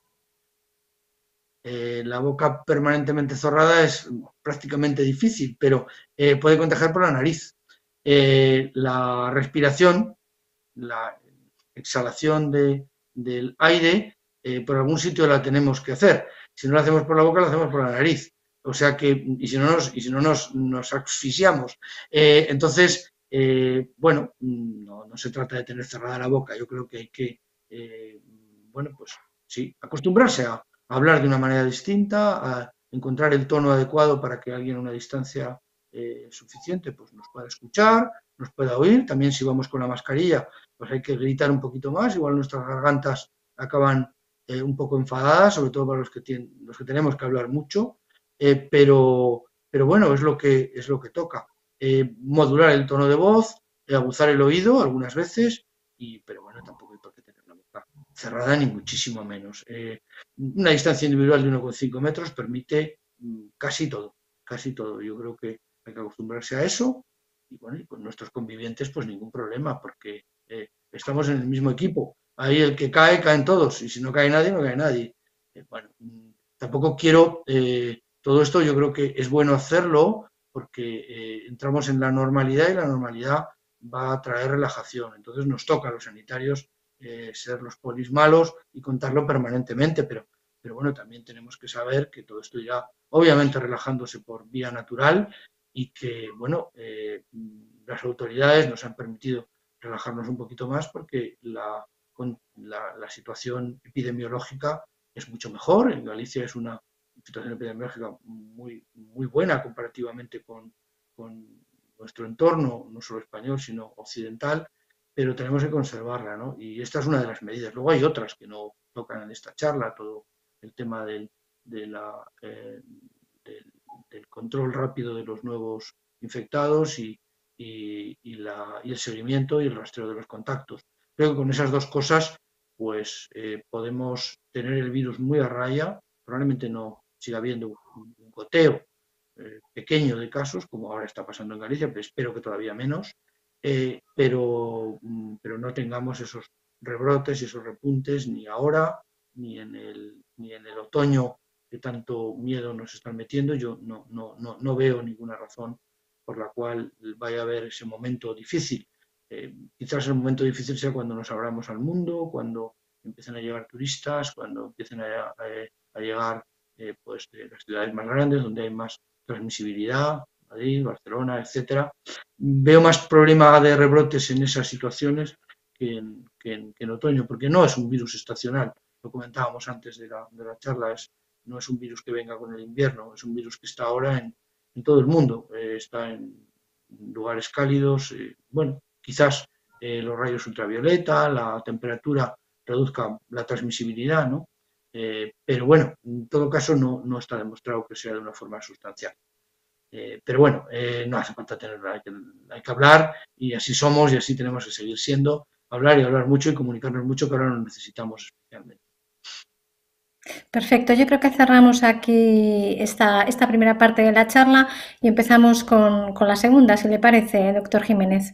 Eh, la boca permanentemente cerrada es prácticamente difícil, pero eh, puede contagiar por la nariz. Eh, la respiración, la exhalación de, del aire, eh, por algún sitio la tenemos que hacer. Si no la hacemos por la boca, la hacemos por la nariz. O sea que, y si no nos, y si no nos, nos asfixiamos. Eh, entonces, eh, bueno, no, no se trata de tener cerrada la boca. Yo creo que hay que, eh, bueno, pues sí, acostumbrarse a, a hablar de una manera distinta, a encontrar el tono adecuado para que alguien a una distancia eh, suficiente pues nos pueda escuchar, nos pueda oír. También si vamos con la mascarilla, pues hay que gritar un poquito más, igual nuestras gargantas acaban eh, un poco enfadadas, sobre todo para los que, tienen, los que tenemos que hablar mucho, eh, pero, pero bueno, es lo que, es lo que toca. Eh, modular el tono de voz, eh, aguzar el oído algunas veces, y, pero bueno, tampoco hay por qué tener la boca cerrada ni muchísimo menos. Eh, una distancia individual de uno coma cinco metros permite mm, casi todo, casi todo. Yo creo que hay que acostumbrarse a eso y bueno, y con nuestros convivientes pues ningún problema porque eh, estamos en el mismo equipo. Ahí el que cae, caen todos y si no cae nadie, no cae nadie. Eh, bueno, tampoco quiero, eh, todo esto yo creo que es bueno hacerlo porque eh, entramos en la normalidad y la normalidad va a traer relajación. Entonces nos toca a los sanitarios eh, ser los polis malos y contarlo permanentemente, pero, pero bueno, también tenemos que saber que todo esto irá obviamente relajándose por vía natural y que, bueno, eh, las autoridades nos han permitido relajarnos un poquito más porque la, la, la situación epidemiológica es mucho mejor. En Galicia es una situación epidemiológica muy, muy buena comparativamente con, con nuestro entorno, no solo español, sino occidental, pero tenemos que conservarla, ¿no? Y esta es una de las medidas. Luego hay otras que no tocan en esta charla, todo el tema del, de la, eh, del, del control rápido de los nuevos infectados y, y, y, la, y el seguimiento y el rastreo de los contactos. Creo que con esas dos cosas pues eh, podemos tener el virus muy a raya, probablemente no siga habiendo un, un goteo eh, pequeño de casos, como ahora está pasando en Galicia, pero espero que todavía menos, eh, pero, pero no tengamos esos rebrotes y esos repuntes ni ahora ni en el, ni en el otoño que tanto miedo nos están metiendo. Yo no, no, no, no veo ninguna razón por la cual vaya a haber ese momento difícil. Eh, quizás el momento difícil sea cuando nos abramos al mundo, cuando empiecen a llegar turistas, cuando empiecen a, a, a llegar eh, pues, de las ciudades más grandes, donde hay más transmisibilidad, Madrid, Barcelona, etcétera. Veo más problema de rebrotes en esas situaciones que en, que en, que en otoño, porque no es un virus estacional. Lo comentábamos antes de la, de la charla, es, no es un virus que venga con el invierno, es un virus que está ahora en, en todo el mundo, eh, está en lugares cálidos, eh, bueno, quizás eh, los rayos ultravioleta, la temperatura reduzca la transmisibilidad, ¿no? Eh, pero bueno, en todo caso no, no está demostrado que sea de una forma sustancial. Eh, pero bueno, eh, no hace falta tenerlo, hay que, hay que hablar y así somos y así tenemos que seguir siendo, hablar y hablar mucho y comunicarnos mucho, que ahora lo necesitamos especialmente. Perfecto, yo creo que cerramos aquí esta, esta primera parte de la charla y empezamos con, con la segunda, si le parece, doctor Jiménez.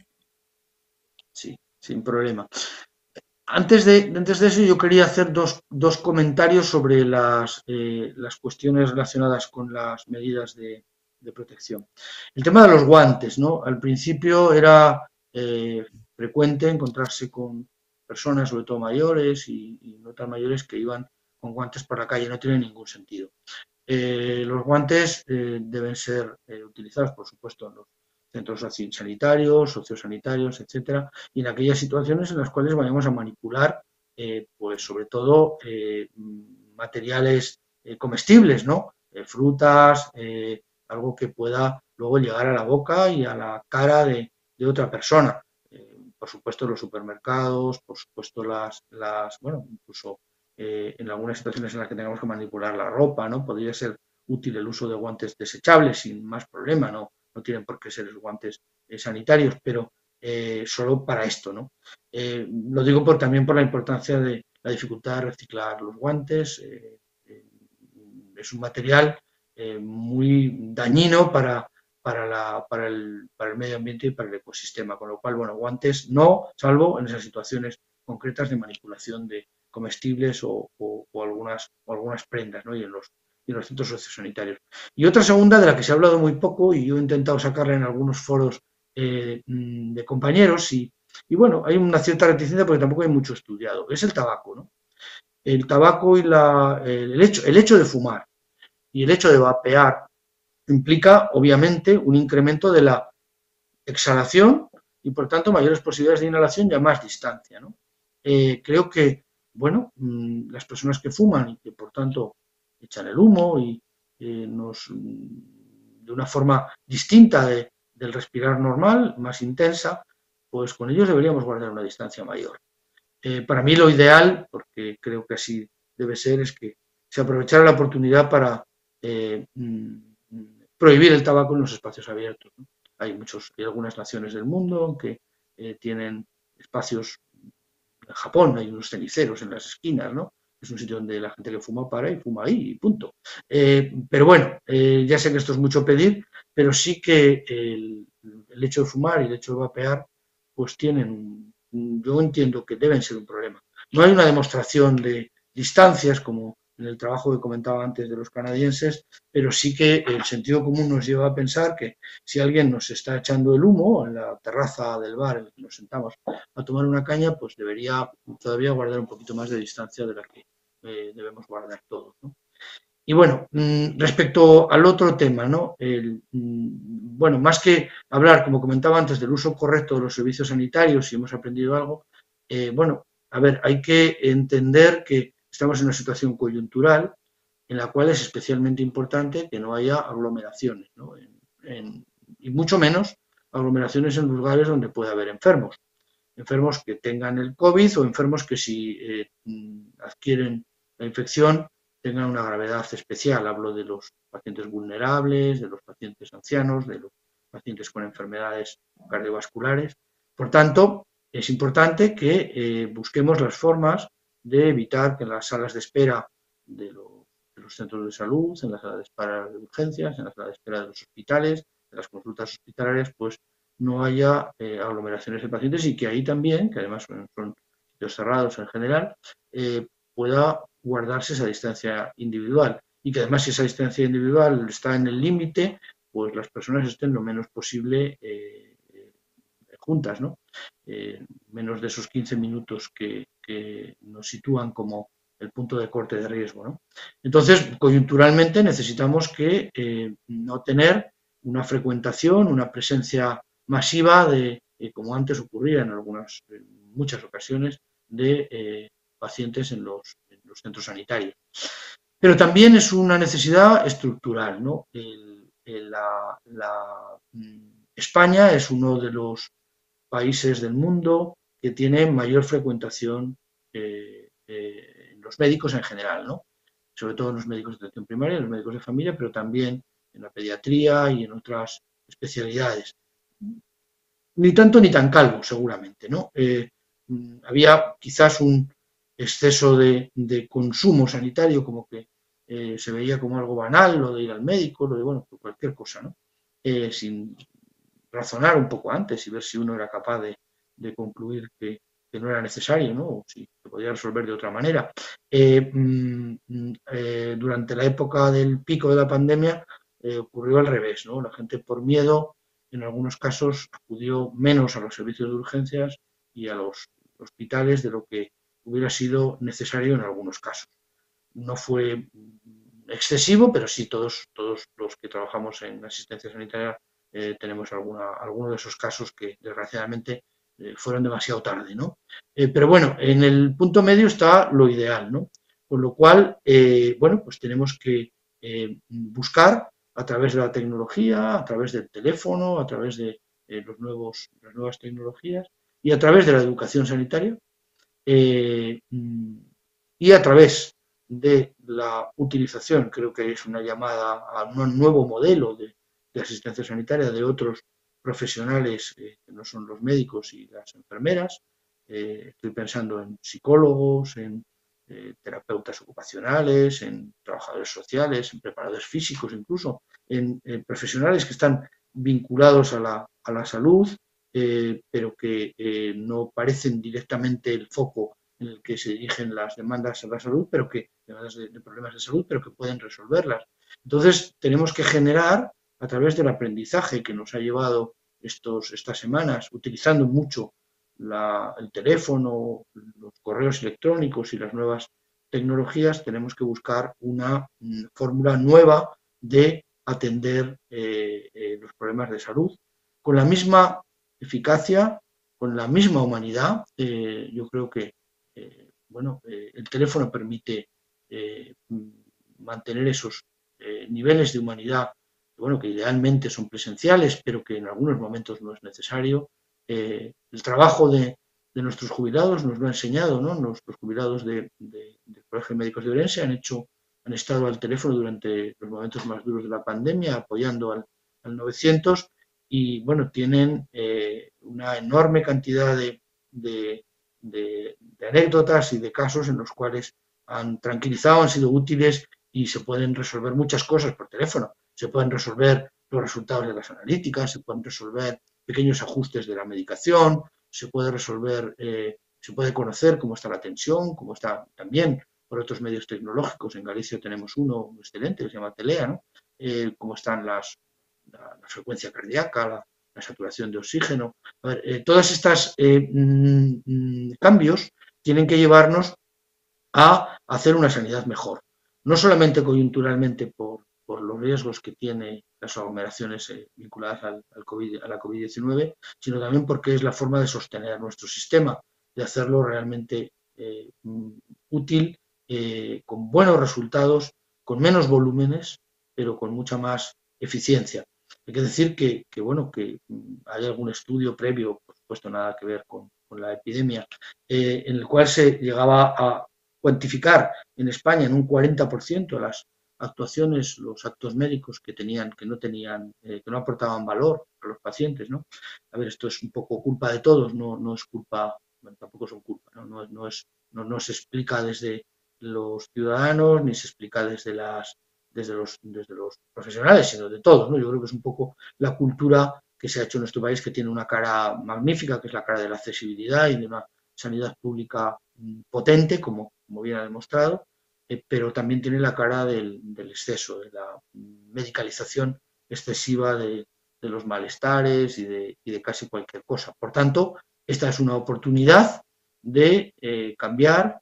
Sí, sin problema. Antes de, antes de eso, yo quería hacer dos, dos comentarios sobre las, eh, las cuestiones relacionadas con las medidas de, de protección. El tema de los guantes, ¿no? Al principio era eh, frecuente encontrarse con personas, sobre todo mayores y, y no tan mayores, que iban con guantes por la calle. No tiene ningún sentido. Eh, los guantes eh, deben ser eh, utilizados, por supuesto, en los centros sanitarios, sociosanitarios, etcétera, y en aquellas situaciones en las cuales vayamos a manipular, eh, pues sobre todo, eh, materiales eh, comestibles, ¿no? Eh, frutas, eh, algo que pueda luego llegar a la boca y a la cara de, de otra persona. Eh, por supuesto, los supermercados, por supuesto, las, las bueno, incluso eh, en algunas situaciones en las que tengamos que manipular la ropa, ¿no? Podría ser útil el uso de guantes desechables sin más problema, ¿no? No tienen por qué ser los guantes eh, sanitarios, pero eh, solo para esto, ¿no? Eh, lo digo por, también por la importancia de la dificultad de reciclar los guantes. Eh, eh, es un material eh, muy dañino para, para, la, para, el, para el medio ambiente y para el ecosistema. Con lo cual, bueno, guantes no, salvo en esas situaciones concretas de manipulación de comestibles o, o, o algunas, o algunas prendas, ¿no? y, en los, y en los centros sociosanitarios. Y otra segunda, de la que se ha hablado muy poco, y yo he intentado sacarla en algunos foros eh, de compañeros, y, y bueno, hay una cierta reticencia porque tampoco hay mucho estudiado, es el tabaco, ¿no? El tabaco y la, el, hecho, el hecho de fumar y el hecho de vapear implica, obviamente, un incremento de la exhalación y, por tanto, mayores posibilidades de inhalación y a más distancia, ¿no? Eh, creo que, bueno, mmm, las personas que fuman y que, por tanto, echan el humo y eh, nos, de una forma distinta de, del respirar normal, más intensa, pues con ellos deberíamos guardar una distancia mayor. Eh, para mí lo ideal, porque creo que así debe ser, es que se aprovechara la oportunidad para eh, prohibir el tabaco en los espacios abiertos, ¿no? Hay, muchos, hay algunas naciones del mundo que eh, tienen espacios, en Japón hay unos ceniceros en las esquinas, ¿no? Es un sitio donde la gente que fuma para y fuma ahí y punto. Eh, pero bueno, eh, ya sé que esto es mucho pedir, pero sí que el, el hecho de fumar y el hecho de vapear, pues tienen, yo entiendo que deben ser un problema. No hay una demostración de distancias como en el trabajo que comentaba antes de los canadienses, pero sí que el sentido común nos lleva a pensar que si alguien nos está echando el humo en la terraza del bar en el que nos sentamos a tomar una caña, pues debería todavía guardar un poquito más de distancia de la que eh, debemos guardar todos, ¿no? Y bueno, respecto al otro tema, ¿no? El, bueno, más que hablar, como comentaba antes, del uso correcto de los servicios sanitarios, si hemos aprendido algo, eh, bueno, a ver, hay que entender que estamos en una situación coyuntural en la cual es especialmente importante que no haya aglomeraciones, ¿no? En, en, y mucho menos aglomeraciones en lugares donde pueda haber enfermos. Enfermos que tengan el COVID o enfermos que si eh, adquieren la infección tengan una gravedad especial. Hablo de los pacientes vulnerables, de los pacientes ancianos, de los pacientes con enfermedades cardiovasculares. Por tanto, es importante que eh, busquemos las formas de evitar que en las salas de espera de los, de los centros de salud, en las salas de espera de urgencias, en las salas de espera de los hospitales, de las consultas hospitalarias, pues no haya eh, aglomeraciones de pacientes y que ahí también, que además son, son sitios cerrados en general, eh, pueda guardarse esa distancia individual y que además si esa distancia individual está en el límite, pues las personas estén lo menos posible eh, juntas, ¿no? Eh, menos de esos quince minutos que, que nos sitúan como el punto de corte de riesgo, ¿no? Entonces, coyunturalmente necesitamos que eh, no tener una frecuentación, una presencia masiva de, eh, como antes ocurría en algunas, en muchas ocasiones, de eh, pacientes en los, en los centros sanitarios. Pero también es una necesidad estructural, ¿no? El, el, la, la, España es uno de los países del mundo que tiene mayor frecuentación eh, eh, en los médicos en general, ¿no? Sobre todo en los médicos de atención primaria, en los médicos de familia, pero también en la pediatría y en otras especialidades. Ni tanto ni tan calvo, seguramente, ¿no? Eh, había quizás un exceso de, de consumo sanitario, como que eh, se veía como algo banal, lo de ir al médico, lo de, bueno, cualquier cosa, ¿no? Eh, sin razonar un poco antes y ver si uno era capaz de, de concluir que, que, no era necesario, ¿no? O si se podía resolver de otra manera. Eh, eh, durante la época del pico de la pandemia eh, ocurrió al revés, ¿no? La gente por miedo, en algunos casos, acudió menos a los servicios de urgencias y a los hospitales de lo que hubiera sido necesario en algunos casos. No fue excesivo, pero sí todos, todos los que trabajamos en asistencia sanitaria eh, tenemos alguna, alguno de esos casos que desgraciadamente eh, fueron demasiado tarde, ¿no? Eh, pero bueno, en el punto medio está lo ideal, ¿no? Con lo cual, eh, bueno, pues tenemos que eh, buscar a través de la tecnología, a través del teléfono, a través de eh, los nuevos, las nuevas tecnologías y a través de la educación sanitaria eh, y a través de la utilización, creo que es una llamada a un nuevo modelo de, de asistencia sanitaria de otros profesionales eh, que no son los médicos y las enfermeras. Eh, estoy pensando en psicólogos, en eh, terapeutas ocupacionales, en trabajadores sociales, en preparadores físicos incluso, en, en profesionales que están vinculados a la, a la salud, eh, pero que eh, no parecen directamente el foco en el que se dirigen las demandas a la salud, pero que demandas de, de problemas de salud, pero que pueden resolverlas. Entonces, tenemos que generar, a través del aprendizaje que nos ha llevado estos, estas semanas, utilizando mucho la, el teléfono, los correos electrónicos y las nuevas tecnologías, tenemos que buscar una mm, fórmula nueva de atender eh, eh, los problemas de salud con la misma eficacia, con la misma humanidad. Eh, yo creo que eh, bueno, eh, el teléfono permite eh, mantener esos eh, niveles de humanidad, bueno, que idealmente son presenciales, pero que en algunos momentos no es necesario. Eh, el trabajo de, de nuestros jubilados nos lo ha enseñado, ¿no? Nuestros jubilados de, de, del Colegio de Médicos de Orense han hecho, han estado al teléfono durante los momentos más duros de la pandemia, apoyando al, al novecientos, y bueno, tienen eh, una enorme cantidad de, de, de, de anécdotas y de casos en los cuales han tranquilizado, han sido útiles y se pueden resolver muchas cosas por teléfono. Se pueden resolver los resultados de las analíticas, se pueden resolver pequeños ajustes de la medicación, se puede resolver, eh, se puede conocer cómo está la tensión, cómo está también por otros medios tecnológicos. En Galicia tenemos uno excelente que se llama Telea, ¿no? Eh, cómo están las, la, la frecuencia cardíaca, la, la saturación de oxígeno. A ver, eh, todos estos eh, mm, cambios tienen que llevarnos a hacer una sanidad mejor, no solamente coyunturalmente por, por los riesgos que tiene las aglomeraciones eh, vinculadas al, al COVID, a la COVID diecinueve, sino también porque es la forma de sostener nuestro sistema, de hacerlo realmente eh, útil, eh, con buenos resultados, con menos volúmenes, pero con mucha más eficiencia. Hay que decir que, que, bueno, que hay algún estudio previo, por supuesto nada que ver con, con la epidemia, eh, en el cual se llegaba a cuantificar en España en un cuarenta por ciento las actuaciones, los actos médicos que tenían, que no tenían, eh, que no aportaban valor a los pacientes, ¿no? A ver, esto es un poco culpa de todos, no, no es culpa, bueno, tampoco son culpa, ¿no? No, no, es, no, no se explica desde los ciudadanos, ni se explica desde las desde los, desde los profesionales, sino de todos, ¿no? Yo creo que es un poco la cultura que se ha hecho en nuestro país, que tiene una cara magnífica, que es la cara de la accesibilidad y de una sanidad pública potente, como, como bien ha demostrado, eh, pero también tiene la cara del, del exceso, de la medicalización excesiva de, de los malestares y de, y de casi cualquier cosa. Por tanto, esta es una oportunidad de eh, cambiar,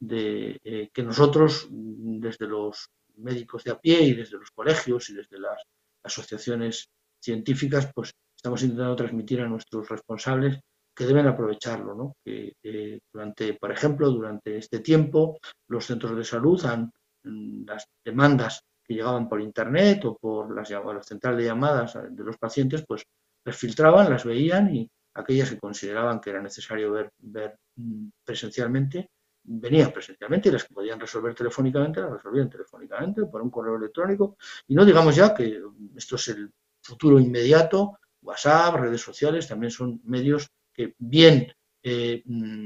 de eh, que nosotros, desde los médicos de a pie y desde los colegios y desde las asociaciones científicas, pues estamos intentando transmitir a nuestros responsables que deben aprovecharlo, ¿no? Que eh, durante, por ejemplo, durante este tiempo, los centros de salud han, las demandas que llegaban por internet o por las, las centrales de llamadas de los pacientes, pues las filtraban, las veían, y aquellas que consideraban que era necesario ver, ver presencialmente, venían presencialmente, y las que podían resolver telefónicamente, las resolvían telefónicamente por un correo electrónico. Y no digamos ya que esto es el futuro inmediato. WhatsApp, redes sociales, también son medios que bien eh,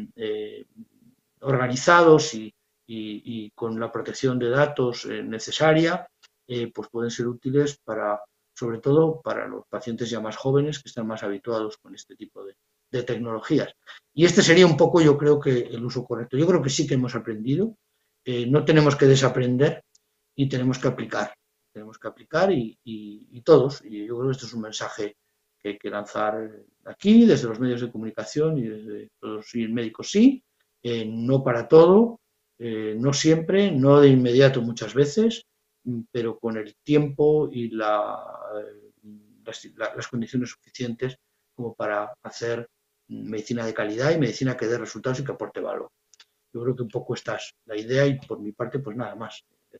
eh, organizados y, y, y con la protección de datos eh, necesaria, eh, pues pueden ser útiles para, sobre todo para los pacientes ya más jóvenes, que están más habituados con este tipo de, de tecnologías. Y este sería un poco, yo creo, que el uso correcto. Yo creo que sí que hemos aprendido, eh, no tenemos que desaprender y tenemos que aplicar. Tenemos que aplicar y, y, y todos. Y yo creo que esto es un mensaje que hay que lanzar aquí, desde los medios de comunicación y desde todos, y el médico sí, eh, no para todo, eh, no siempre, no de inmediato muchas veces, pero con el tiempo y la, las, las condiciones suficientes como para hacer medicina de calidad y medicina que dé resultados y que aporte valor. Yo creo que un poco esta es la idea, y por mi parte pues nada más.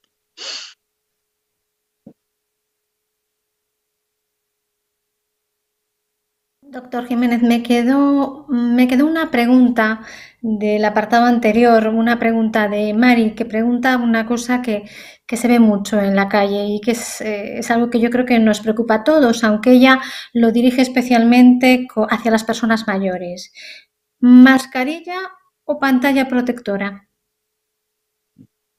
Doctor Jiménez, me quedó, me quedó una pregunta del apartado anterior, una pregunta de Mari, que pregunta una cosa que, que se ve mucho en la calle y que es, eh, es algo que yo creo que nos preocupa a todos, aunque ella lo dirige especialmente hacia las personas mayores. ¿Mascarilla o pantalla protectora?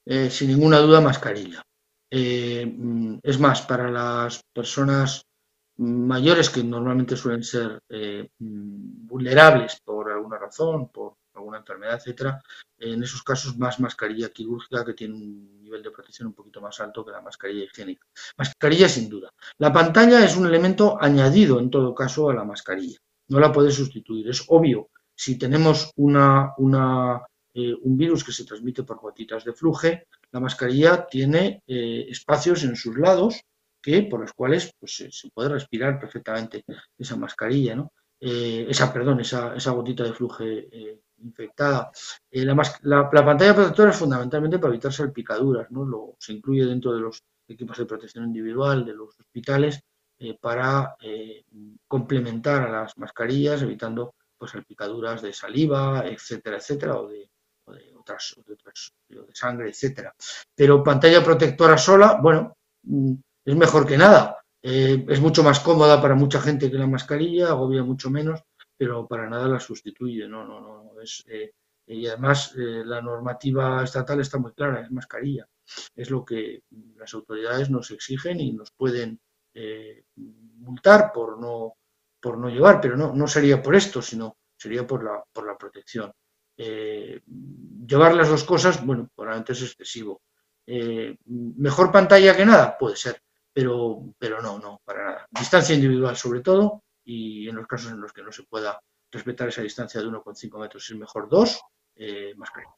eh, sin ninguna duda, mascarilla. Eh, es más, para las personas mayores que normalmente suelen ser eh, vulnerables por alguna razón, por alguna enfermedad, etcétera, en esos casos más mascarilla quirúrgica, que tiene un nivel de protección un poquito más alto que la mascarilla higiénica. Mascarilla sin duda. La pantalla es un elemento añadido en todo caso a la mascarilla, no la puedes sustituir. Es obvio, si tenemos una, una, eh, un virus que se transmite por gotitas de fluje, la mascarilla tiene eh, espacios en sus lados que, por los cuales pues, se, se puede respirar perfectamente esa mascarilla, ¿no? Eh, esa, perdón, esa, esa gotita de fluje eh, infectada. Eh, la, la, la, pantalla protectora es fundamentalmente para evitar salpicaduras, ¿no? Lo, se incluye dentro de los equipos de protección individual de los hospitales eh, para eh, complementar a las mascarillas, evitando pues, salpicaduras de saliva, etcétera, etcétera, o de, o de otras, o de, otras o de sangre, etcétera. Pero pantalla protectora sola, bueno, es mejor que nada. Eh, es mucho más cómoda para mucha gente que la mascarilla, agobia mucho menos, pero para nada la sustituye. No, no, no. Es, eh, y además eh, la normativa estatal está muy clara, es mascarilla. Es lo que las autoridades nos exigen y nos pueden eh, multar por no, por no llevar, pero no, no sería por esto, sino sería por la, por la protección. Eh, llevar las dos cosas, bueno, probablemente es excesivo. Eh, ¿Mejor pantalla que nada? Puede ser, pero, pero no, no, para nada. Distancia individual sobre todo, y en los casos en los que no se pueda respetar esa distancia de uno coma cinco metros es mejor dos, eh, mascarilla.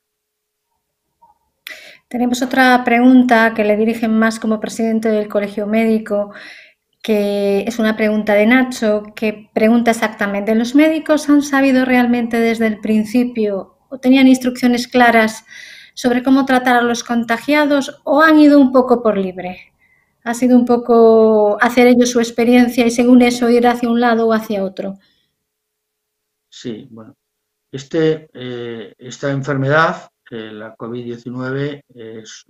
Tenemos otra pregunta que le dirigen más como presidente del Colegio Médico, que es una pregunta de Nacho, que pregunta exactamente, ¿los médicos han sabido realmente desde el principio o tenían instrucciones claras sobre cómo tratar a los contagiados o han ido un poco por libre? ¿Ha sido un poco hacer ellos su experiencia y según eso ir hacia un lado o hacia otro? Sí, bueno, este, eh, esta enfermedad, eh, la COVID diecinueve, es,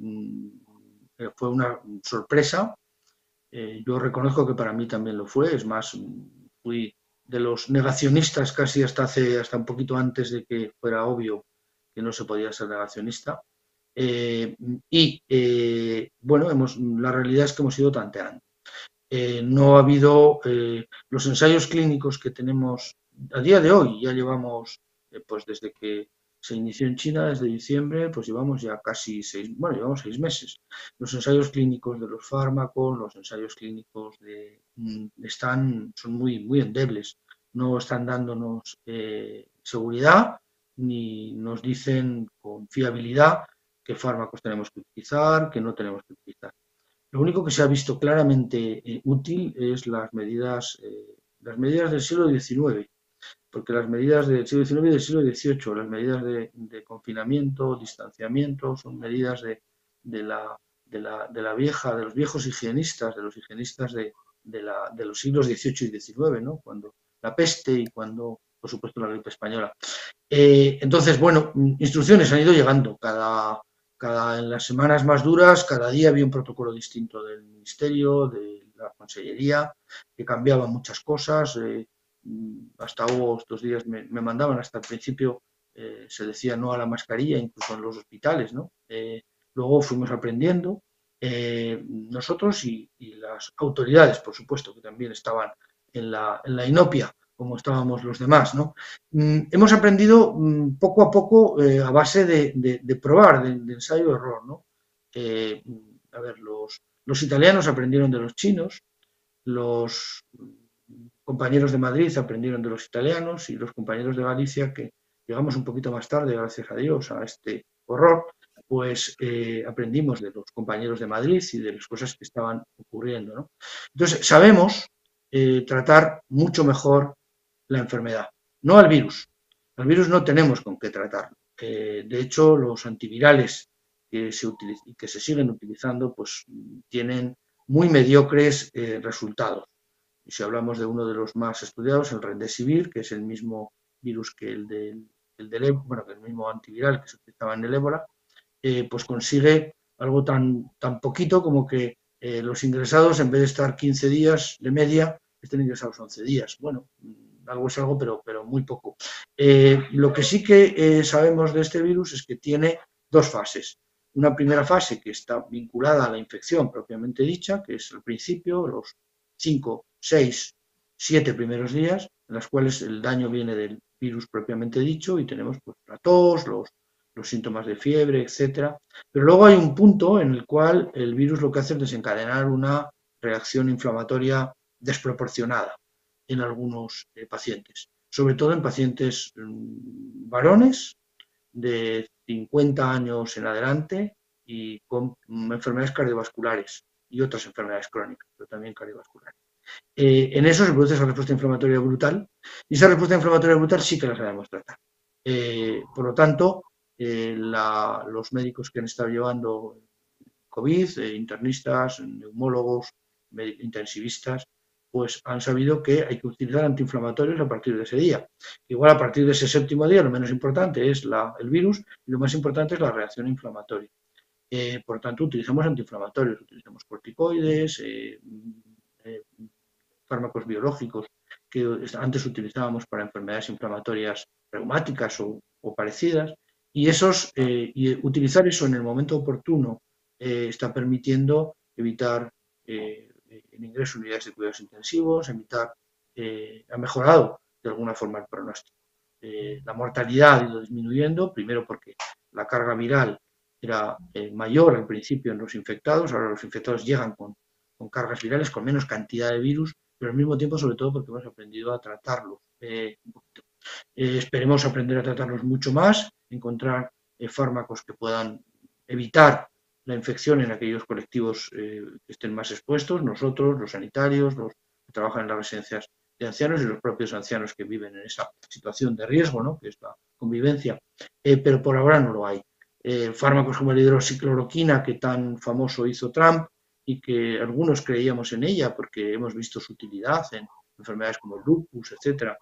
eh, fue una sorpresa. Eh, yo reconozco que para mí también lo fue, es más, fui de los negacionistas casi hasta hace hasta un poquito antes de que fuera obvio que no se podía ser negacionista. Eh, y eh, bueno, hemos, la realidad es que hemos ido tanteando. Eh, no ha habido eh, los ensayos clínicos que tenemos a día de hoy, ya llevamos, eh, pues desde que se inició en China, desde diciembre, pues llevamos ya casi seis, bueno, llevamos seis meses. Los ensayos clínicos de los fármacos, los ensayos clínicos de, están, son muy, muy endebles, no están dándonos eh, seguridad ni nos dicen con fiabilidad qué fármacos tenemos que utilizar, qué no tenemos que utilizar. Lo único que se ha visto claramente eh, útil es las medidas, eh, las medidas del siglo diecinueve, porque las medidas del siglo diecinueve y del siglo dieciocho, las medidas de, de confinamiento, distanciamiento, son medidas de, de, la, de, la, de la vieja, de los viejos higienistas, de los higienistas de, de, la, de los siglos dieciocho y diecinueve, ¿no? Cuando la peste y cuando, por supuesto, la gripe española. Eh, entonces, bueno, instrucciones han ido llegando cada... Cada, en las semanas más duras, cada día había un protocolo distinto del Ministerio, de la Consellería, que cambiaba muchas cosas. Eh, hasta hubo estos días, me, me mandaban, hasta el principio eh, se decía no a la mascarilla, incluso en los hospitales, ¿no? Eh, luego fuimos aprendiendo, eh, nosotros y, y las autoridades, por supuesto, que también estaban en la, en la inopia, como estábamos los demás, ¿no? Mm, hemos aprendido mm, poco a poco eh, a base de, de, de probar, de, de ensayo-error, ¿no? Eh, a ver, los, los italianos aprendieron de los chinos, los compañeros de Madrid aprendieron de los italianos y los compañeros de Galicia, que llegamos un poquito más tarde, gracias a Dios, a este horror, pues eh, aprendimos de los compañeros de Madrid y de las cosas que estaban ocurriendo, ¿no? Entonces, sabemos eh, tratar mucho mejor la enfermedad, no al virus. Al virus no tenemos con qué tratarlo. Eh, de hecho, los antivirales que se, que se siguen utilizando pues tienen muy mediocres eh, resultados. Y si hablamos de uno de los más estudiados, el Remdesivir, que es el mismo virus que el del, el del bueno, que el mismo antiviral que se utilizaba en el ébola, eh, pues consigue algo tan, tan poquito como que eh, los ingresados, en vez de estar quince días de media, estén ingresados once días. Bueno, algo es algo, pero, pero muy poco. Eh, lo que sí que eh, sabemos de este virus es que tiene dos fases. una primera fase que está vinculada a la infección propiamente dicha, que es al principio, los cinco, seis, siete primeros días, en las cuales el daño viene del virus propiamente dicho y tenemos pues, la tos, los, los síntomas de fiebre, etcétera. Pero luego hay un punto en el cual el virus lo que hace es desencadenar una reacción inflamatoria desproporcionada en algunos eh, pacientes, sobre todo en pacientes mmm, varones de cincuenta años en adelante y con enfermedades cardiovasculares y otras enfermedades crónicas, pero también cardiovasculares. Eh, en eso se produce esa respuesta inflamatoria brutal y esa respuesta inflamatoria brutal sí que la sabemos tratar. Eh, por lo tanto, eh, la, los médicos que han estado llevando COVID, eh, internistas, neumólogos, intensivistas, pues han sabido que hay que utilizar antiinflamatorios a partir de ese día. Igual a partir de ese séptimo día lo menos importante es la, el virus y lo más importante es la reacción inflamatoria. Eh, por tanto, utilizamos antiinflamatorios, utilizamos corticoides, eh, eh, fármacos biológicos que antes utilizábamos para enfermedades inflamatorias reumáticas o, o parecidas, y, esos, eh, y utilizar eso en el momento oportuno eh, está permitiendo evitar eh, el ingreso en unidades de cuidados intensivos, evitar, eh, ha mejorado de alguna forma el pronóstico. Eh, la mortalidad ha ido disminuyendo, primero porque la carga viral era eh, mayor al principio en los infectados, ahora los infectados llegan con, con cargas virales, con menos cantidad de virus, pero al mismo tiempo, sobre todo, porque hemos aprendido a tratarlos eh, un poquito. Eh, esperemos aprender a tratarlos mucho más, encontrar eh, fármacos que puedan evitar la infección en aquellos colectivos eh, que estén más expuestos, nosotros, los sanitarios, los que trabajan en las residencias de ancianos y los propios ancianos que viven en esa situación de riesgo, ¿no? Que es la convivencia, eh, pero por ahora no lo hay. Eh, fármacos como la hidroxicloroquina, que tan famoso hizo Trump, y que algunos creíamos en ella porque hemos visto su utilidad en enfermedades como el lupus, etcétera,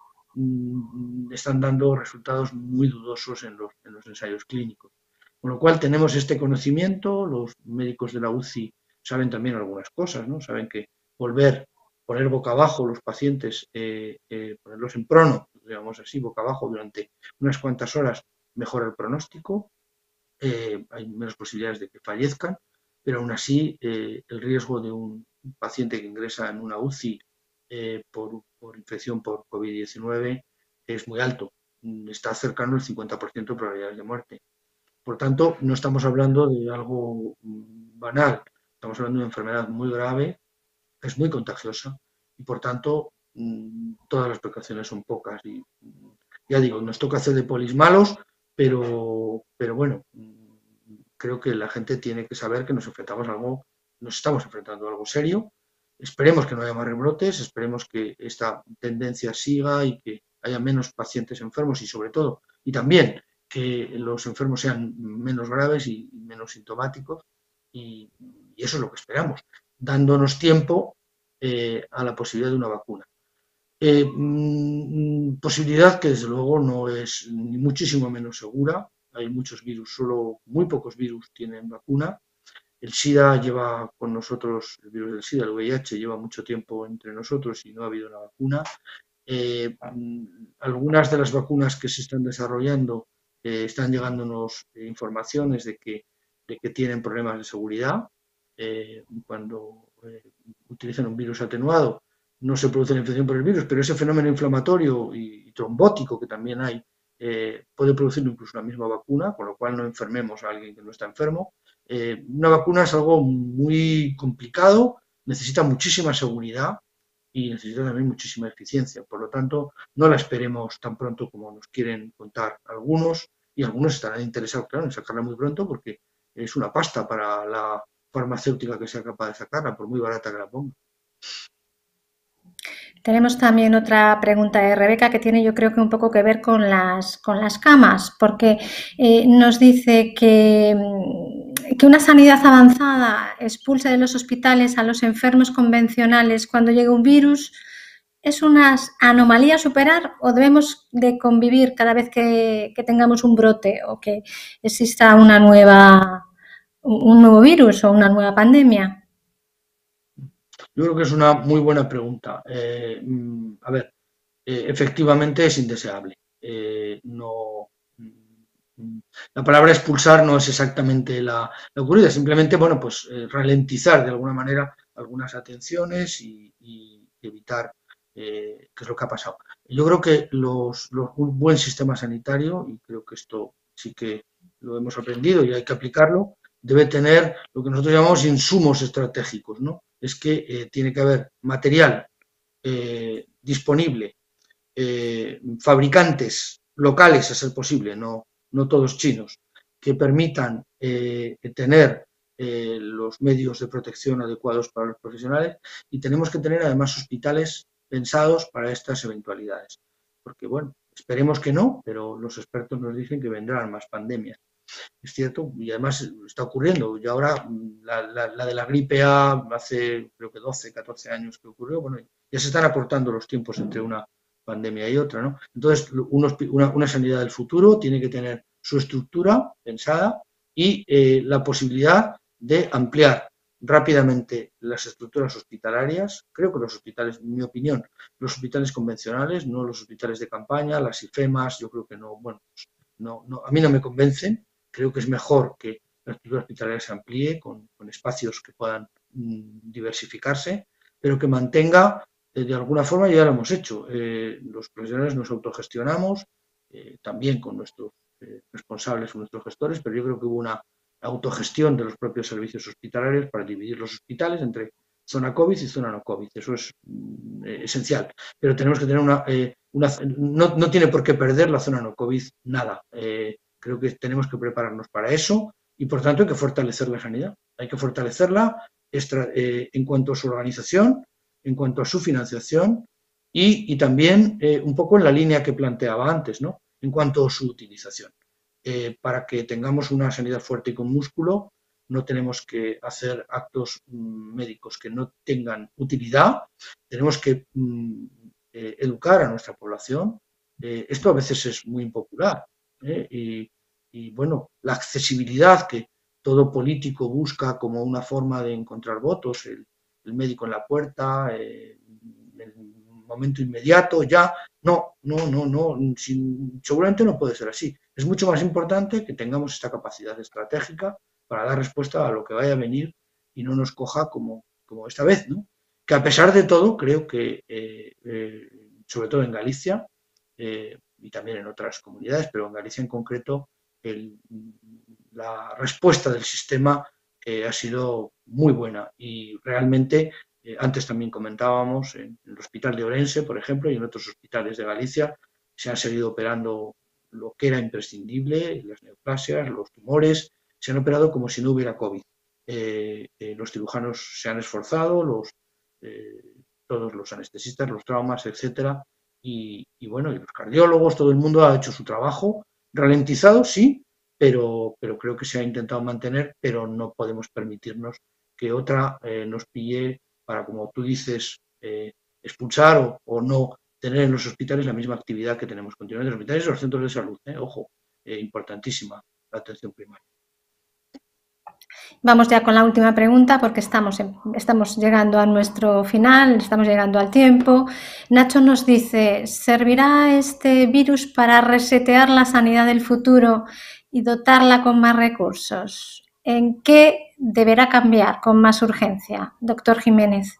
están dando resultados muy dudosos en los, en los ensayos clínicos. Con lo cual tenemos este conocimiento, los médicos de la U C I saben también algunas cosas, ¿no? Saben que volver, poner boca abajo los pacientes, eh, eh, ponerlos en prono, digamos así, boca abajo durante unas cuantas horas mejora el pronóstico, eh, hay menos posibilidades de que fallezcan, pero aún así eh, el riesgo de un paciente que ingresa en una U C I eh, por, por infección por COVID diecinueve es muy alto, está cercano al cincuenta por ciento de probabilidades de muerte. Por tanto, no estamos hablando de algo banal, estamos hablando de una enfermedad muy grave, es muy contagiosa y por tanto todas las precauciones son pocas. Y ya digo, nos toca hacer de polis malos, pero, pero bueno, creo que la gente tiene que saber que nos enfrentamos a algo, nos estamos enfrentando a algo serio. Esperemos que no haya más rebrotes, esperemos que esta tendencia siga y que haya menos pacientes enfermos y sobre todo, y también que los enfermos sean menos graves y menos sintomáticos y, y eso es lo que esperamos, dándonos tiempo eh, a la posibilidad de una vacuna. Eh, mmm, posibilidad que desde luego no es ni muchísimo menos segura, hay muchos virus, solo muy pocos virus tienen vacuna. El SIDA lleva con nosotros, el virus del SIDA, el V I H, lleva mucho tiempo entre nosotros y no ha habido una vacuna. Eh, algunas de las vacunas que se están desarrollando eh, están llegándonos informaciones de que, de que tienen problemas de seguridad. Eh, cuando eh, utilizan un virus atenuado, no se produce la infección por el virus, pero ese fenómeno inflamatorio y, y trombótico que también hay eh, puede producir incluso la misma vacuna, con lo cual no enfermemos a alguien que no está enfermo. Eh, una vacuna es algo muy complicado, necesita muchísima seguridad y necesita también muchísima eficiencia. Por lo tanto, no la esperemos tan pronto como nos quieren contar algunos, y algunos estarán interesados, claro, en sacarla muy pronto porque es una pasta para la farmacéutica que sea capaz de sacarla, por muy barata que la ponga. Tenemos también otra pregunta de Rebeca que tiene yo creo que un poco que ver con las, con las camas, porque eh, nos dice que, que una sanidad avanzada expulse de los hospitales a los enfermos convencionales cuando llega un virus. ¿Es una anomalía superar o debemos de convivir cada vez que, que tengamos un brote o que exista una nueva, un nuevo virus o una nueva pandemia? Yo creo que es una muy buena pregunta. Eh, a ver, eh, efectivamente es indeseable. Eh, no, la palabra expulsar no es exactamente la, la ocurrida, simplemente, bueno, pues eh, ralentizar de alguna manera algunas atenciones y, y evitar eh, qué es lo que ha pasado. Yo creo que los, los, un buen sistema sanitario, y creo que esto sí que lo hemos aprendido y hay que aplicarlo, debe tener lo que nosotros llamamos insumos estratégicos, ¿no? Es que eh, tiene que haber material eh, disponible, eh, fabricantes locales a ser posible, no, no todos chinos, que permitan eh, tener eh, los medios de protección adecuados para los profesionales, y tenemos que tener además hospitales pensados para estas eventualidades. Porque, bueno, esperemos que no, pero los expertos nos dicen que vendrán más pandemias. Es cierto, y además está ocurriendo. Y ahora la, la, la de la gripe A, hace creo que doce, catorce años que ocurrió, bueno, ya se están acortando los tiempos entre una pandemia y otra, ¿no? Entonces, unos, una, una sanidad del futuro tiene que tener su estructura pensada y eh, la posibilidad de ampliar rápidamente las estructuras hospitalarias. Creo que los hospitales, en mi opinión, los hospitales convencionales, no los hospitales de campaña, las IFEMAS, yo creo que no, bueno, pues no, no, a mí no me convencen. Creo que es mejor que la estructura hospitalaria se amplíe con, con espacios que puedan mmm, diversificarse, pero que mantenga eh, de alguna forma, ya lo hemos hecho, eh, los profesionales nos autogestionamos, eh, también con nuestros eh, responsables, con nuestros gestores, pero yo creo que hubo una autogestión de los propios servicios hospitalarios para dividir los hospitales entre zona COVID y zona no COVID. Eso es eh, esencial, pero tenemos que tener una... Eh, una no, no tiene por qué perder la zona no COVID nada. Eh, creo que tenemos que prepararnos para eso y, por tanto, hay que fortalecer la sanidad. Hay que fortalecerla extra, eh, en cuanto a su organización, en cuanto a su financiación y, y también eh, un poco en la línea que planteaba antes, ¿no? En cuanto a su utilización. Eh, para que tengamos una sanidad fuerte y con músculo, no tenemos que hacer actos mmm, médicos que no tengan utilidad, tenemos que mmm, eh, educar a nuestra población. Eh, esto a veces es muy impopular, ¿eh? y, y bueno, la accesibilidad que todo político busca como una forma de encontrar votos, el, el médico en la puerta, eh, el momento inmediato, ya, no, no, no, no, sin, seguramente no puede ser así. Es mucho más importante que tengamos esta capacidad estratégica para dar respuesta a lo que vaya a venir y no nos coja como, como esta vez, ¿no? Que a pesar de todo, creo que, eh, eh, sobre todo en Galicia, eh, y también en otras comunidades, pero en Galicia en concreto, el, la respuesta del sistema eh, ha sido muy buena y realmente, eh, antes también comentábamos, en, en el hospital de Orense, por ejemplo, y en otros hospitales de Galicia, se han seguido operando lo que era imprescindible, las neoplasias, los tumores, se han operado como si no hubiera COVID. Eh, eh, los cirujanos se han esforzado, los, eh, todos los anestesistas, los traumas, etcétera, y, y bueno, y los cardiólogos, todo el mundo ha hecho su trabajo, ralentizado, sí, pero, pero creo que se ha intentado mantener, pero no podemos permitirnos que otra eh, nos pille para, como tú dices, eh, expulsar o, o no tener en los hospitales la misma actividad que tenemos continuamente en los hospitales y los centros de salud. Eh, ojo, eh, importantísima la atención primaria. Vamos ya con la última pregunta porque estamos, en, estamos llegando a nuestro final, estamos llegando al tiempo. Nacho nos dice, ¿servirá este virus para resetear la sanidad del futuro y dotarla con más recursos? ¿En qué deberá cambiar con más urgencia? Doctor Jiménez.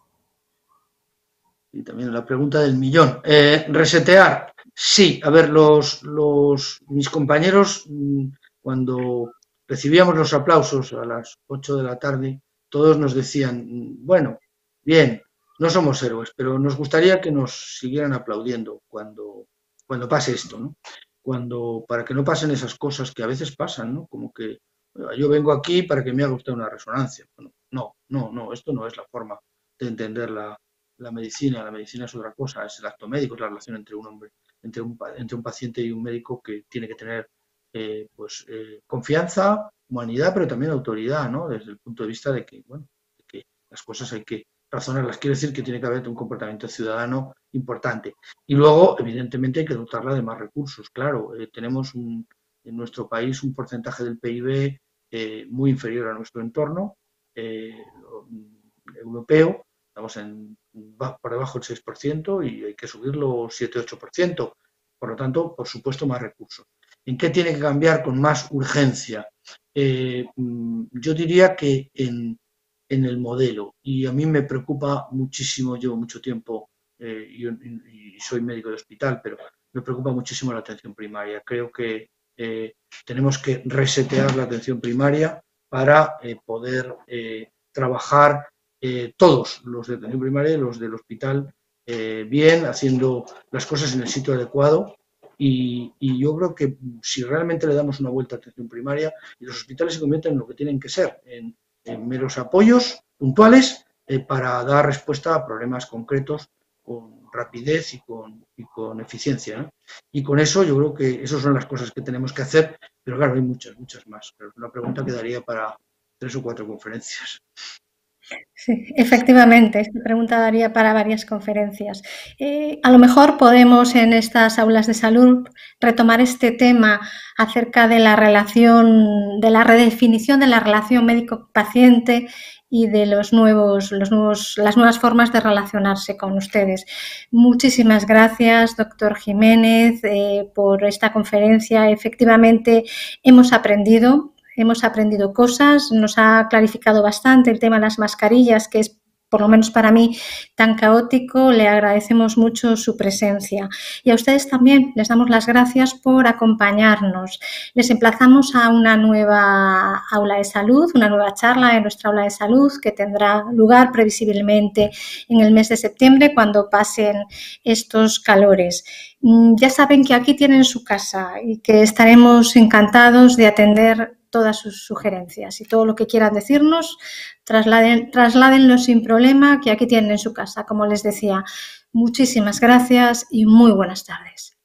Y también la pregunta del millón. Eh, resetear, sí. A ver, los, los, mis compañeros, cuando recibíamos los aplausos a las ocho de la tarde, todos nos decían, bueno, bien, no somos héroes, pero nos gustaría que nos siguieran aplaudiendo cuando, cuando pase esto, ¿no? Cuando, para que no pasen esas cosas que a veces pasan, ¿no? Como que yo vengo aquí para que me haga usted una resonancia. Bueno, no, no, no, esto no es la forma de entender la, la medicina. La medicina es otra cosa, es el acto médico, es la relación entre un hombre, entre un, entre un paciente y un médico que tiene que tener Eh, pues eh, confianza, humanidad, pero también autoridad, ¿no? Desde el punto de vista de que, bueno, de que las cosas hay que razonarlas. Quiere decir que tiene que haber un comportamiento ciudadano importante. Y luego, evidentemente, hay que dotarla de más recursos. Claro, eh, tenemos un, en nuestro país un porcentaje del P I B eh, muy inferior a nuestro entorno eh, europeo. Estamos en, por debajo del seis por ciento y hay que subirlo siete ocho por ciento. Por lo tanto, por supuesto, más recursos. ¿En qué tiene que cambiar con más urgencia? Eh, yo diría que en, en el modelo, y a mí me preocupa muchísimo, llevo mucho tiempo eh, y, y soy médico de hospital, pero me preocupa muchísimo la atención primaria. Creo que eh, tenemos que resetear la atención primaria para eh, poder eh, trabajar eh, todos los de atención primaria y los del hospital eh, bien, haciendo las cosas en el sitio adecuado. Y, y yo creo que si realmente le damos una vuelta a atención primaria, y los hospitales se convierten en lo que tienen que ser, en, en meros apoyos puntuales eh, para dar respuesta a problemas concretos con rapidez y con, y con eficiencia, ¿no? Y con eso yo creo que esas son las cosas que tenemos que hacer, pero claro, hay muchas, muchas más. Pero es una pregunta que daría para tres o cuatro conferencias. Sí, efectivamente, esta pregunta daría para varias conferencias. Eh, a lo mejor podemos en estas aulas de salud retomar este tema acerca de la relación, de la redefinición de la relación médico-paciente y de los nuevos, los nuevos, las nuevas formas de relacionarse con ustedes. Muchísimas gracias, doctor Jiménez, eh, por esta conferencia. Efectivamente, hemos aprendido. Hemos aprendido cosas, nos ha clarificado bastante el tema de las mascarillas, que es, por lo menos para mí, tan caótico. Le agradecemos mucho su presencia. Y a ustedes también les damos las gracias por acompañarnos. Les emplazamos a una nueva aula de salud, una nueva charla en nuestra aula de salud que tendrá lugar previsiblemente en el mes de septiembre, cuando pasen estos calores. Ya saben que aquí tienen su casa y que estaremos encantados de atender todas sus sugerencias y todo lo que quieran decirnos, trasladen, trasládenlo sin problema, que aquí tienen en su casa, como les decía. Muchísimas gracias y muy buenas tardes.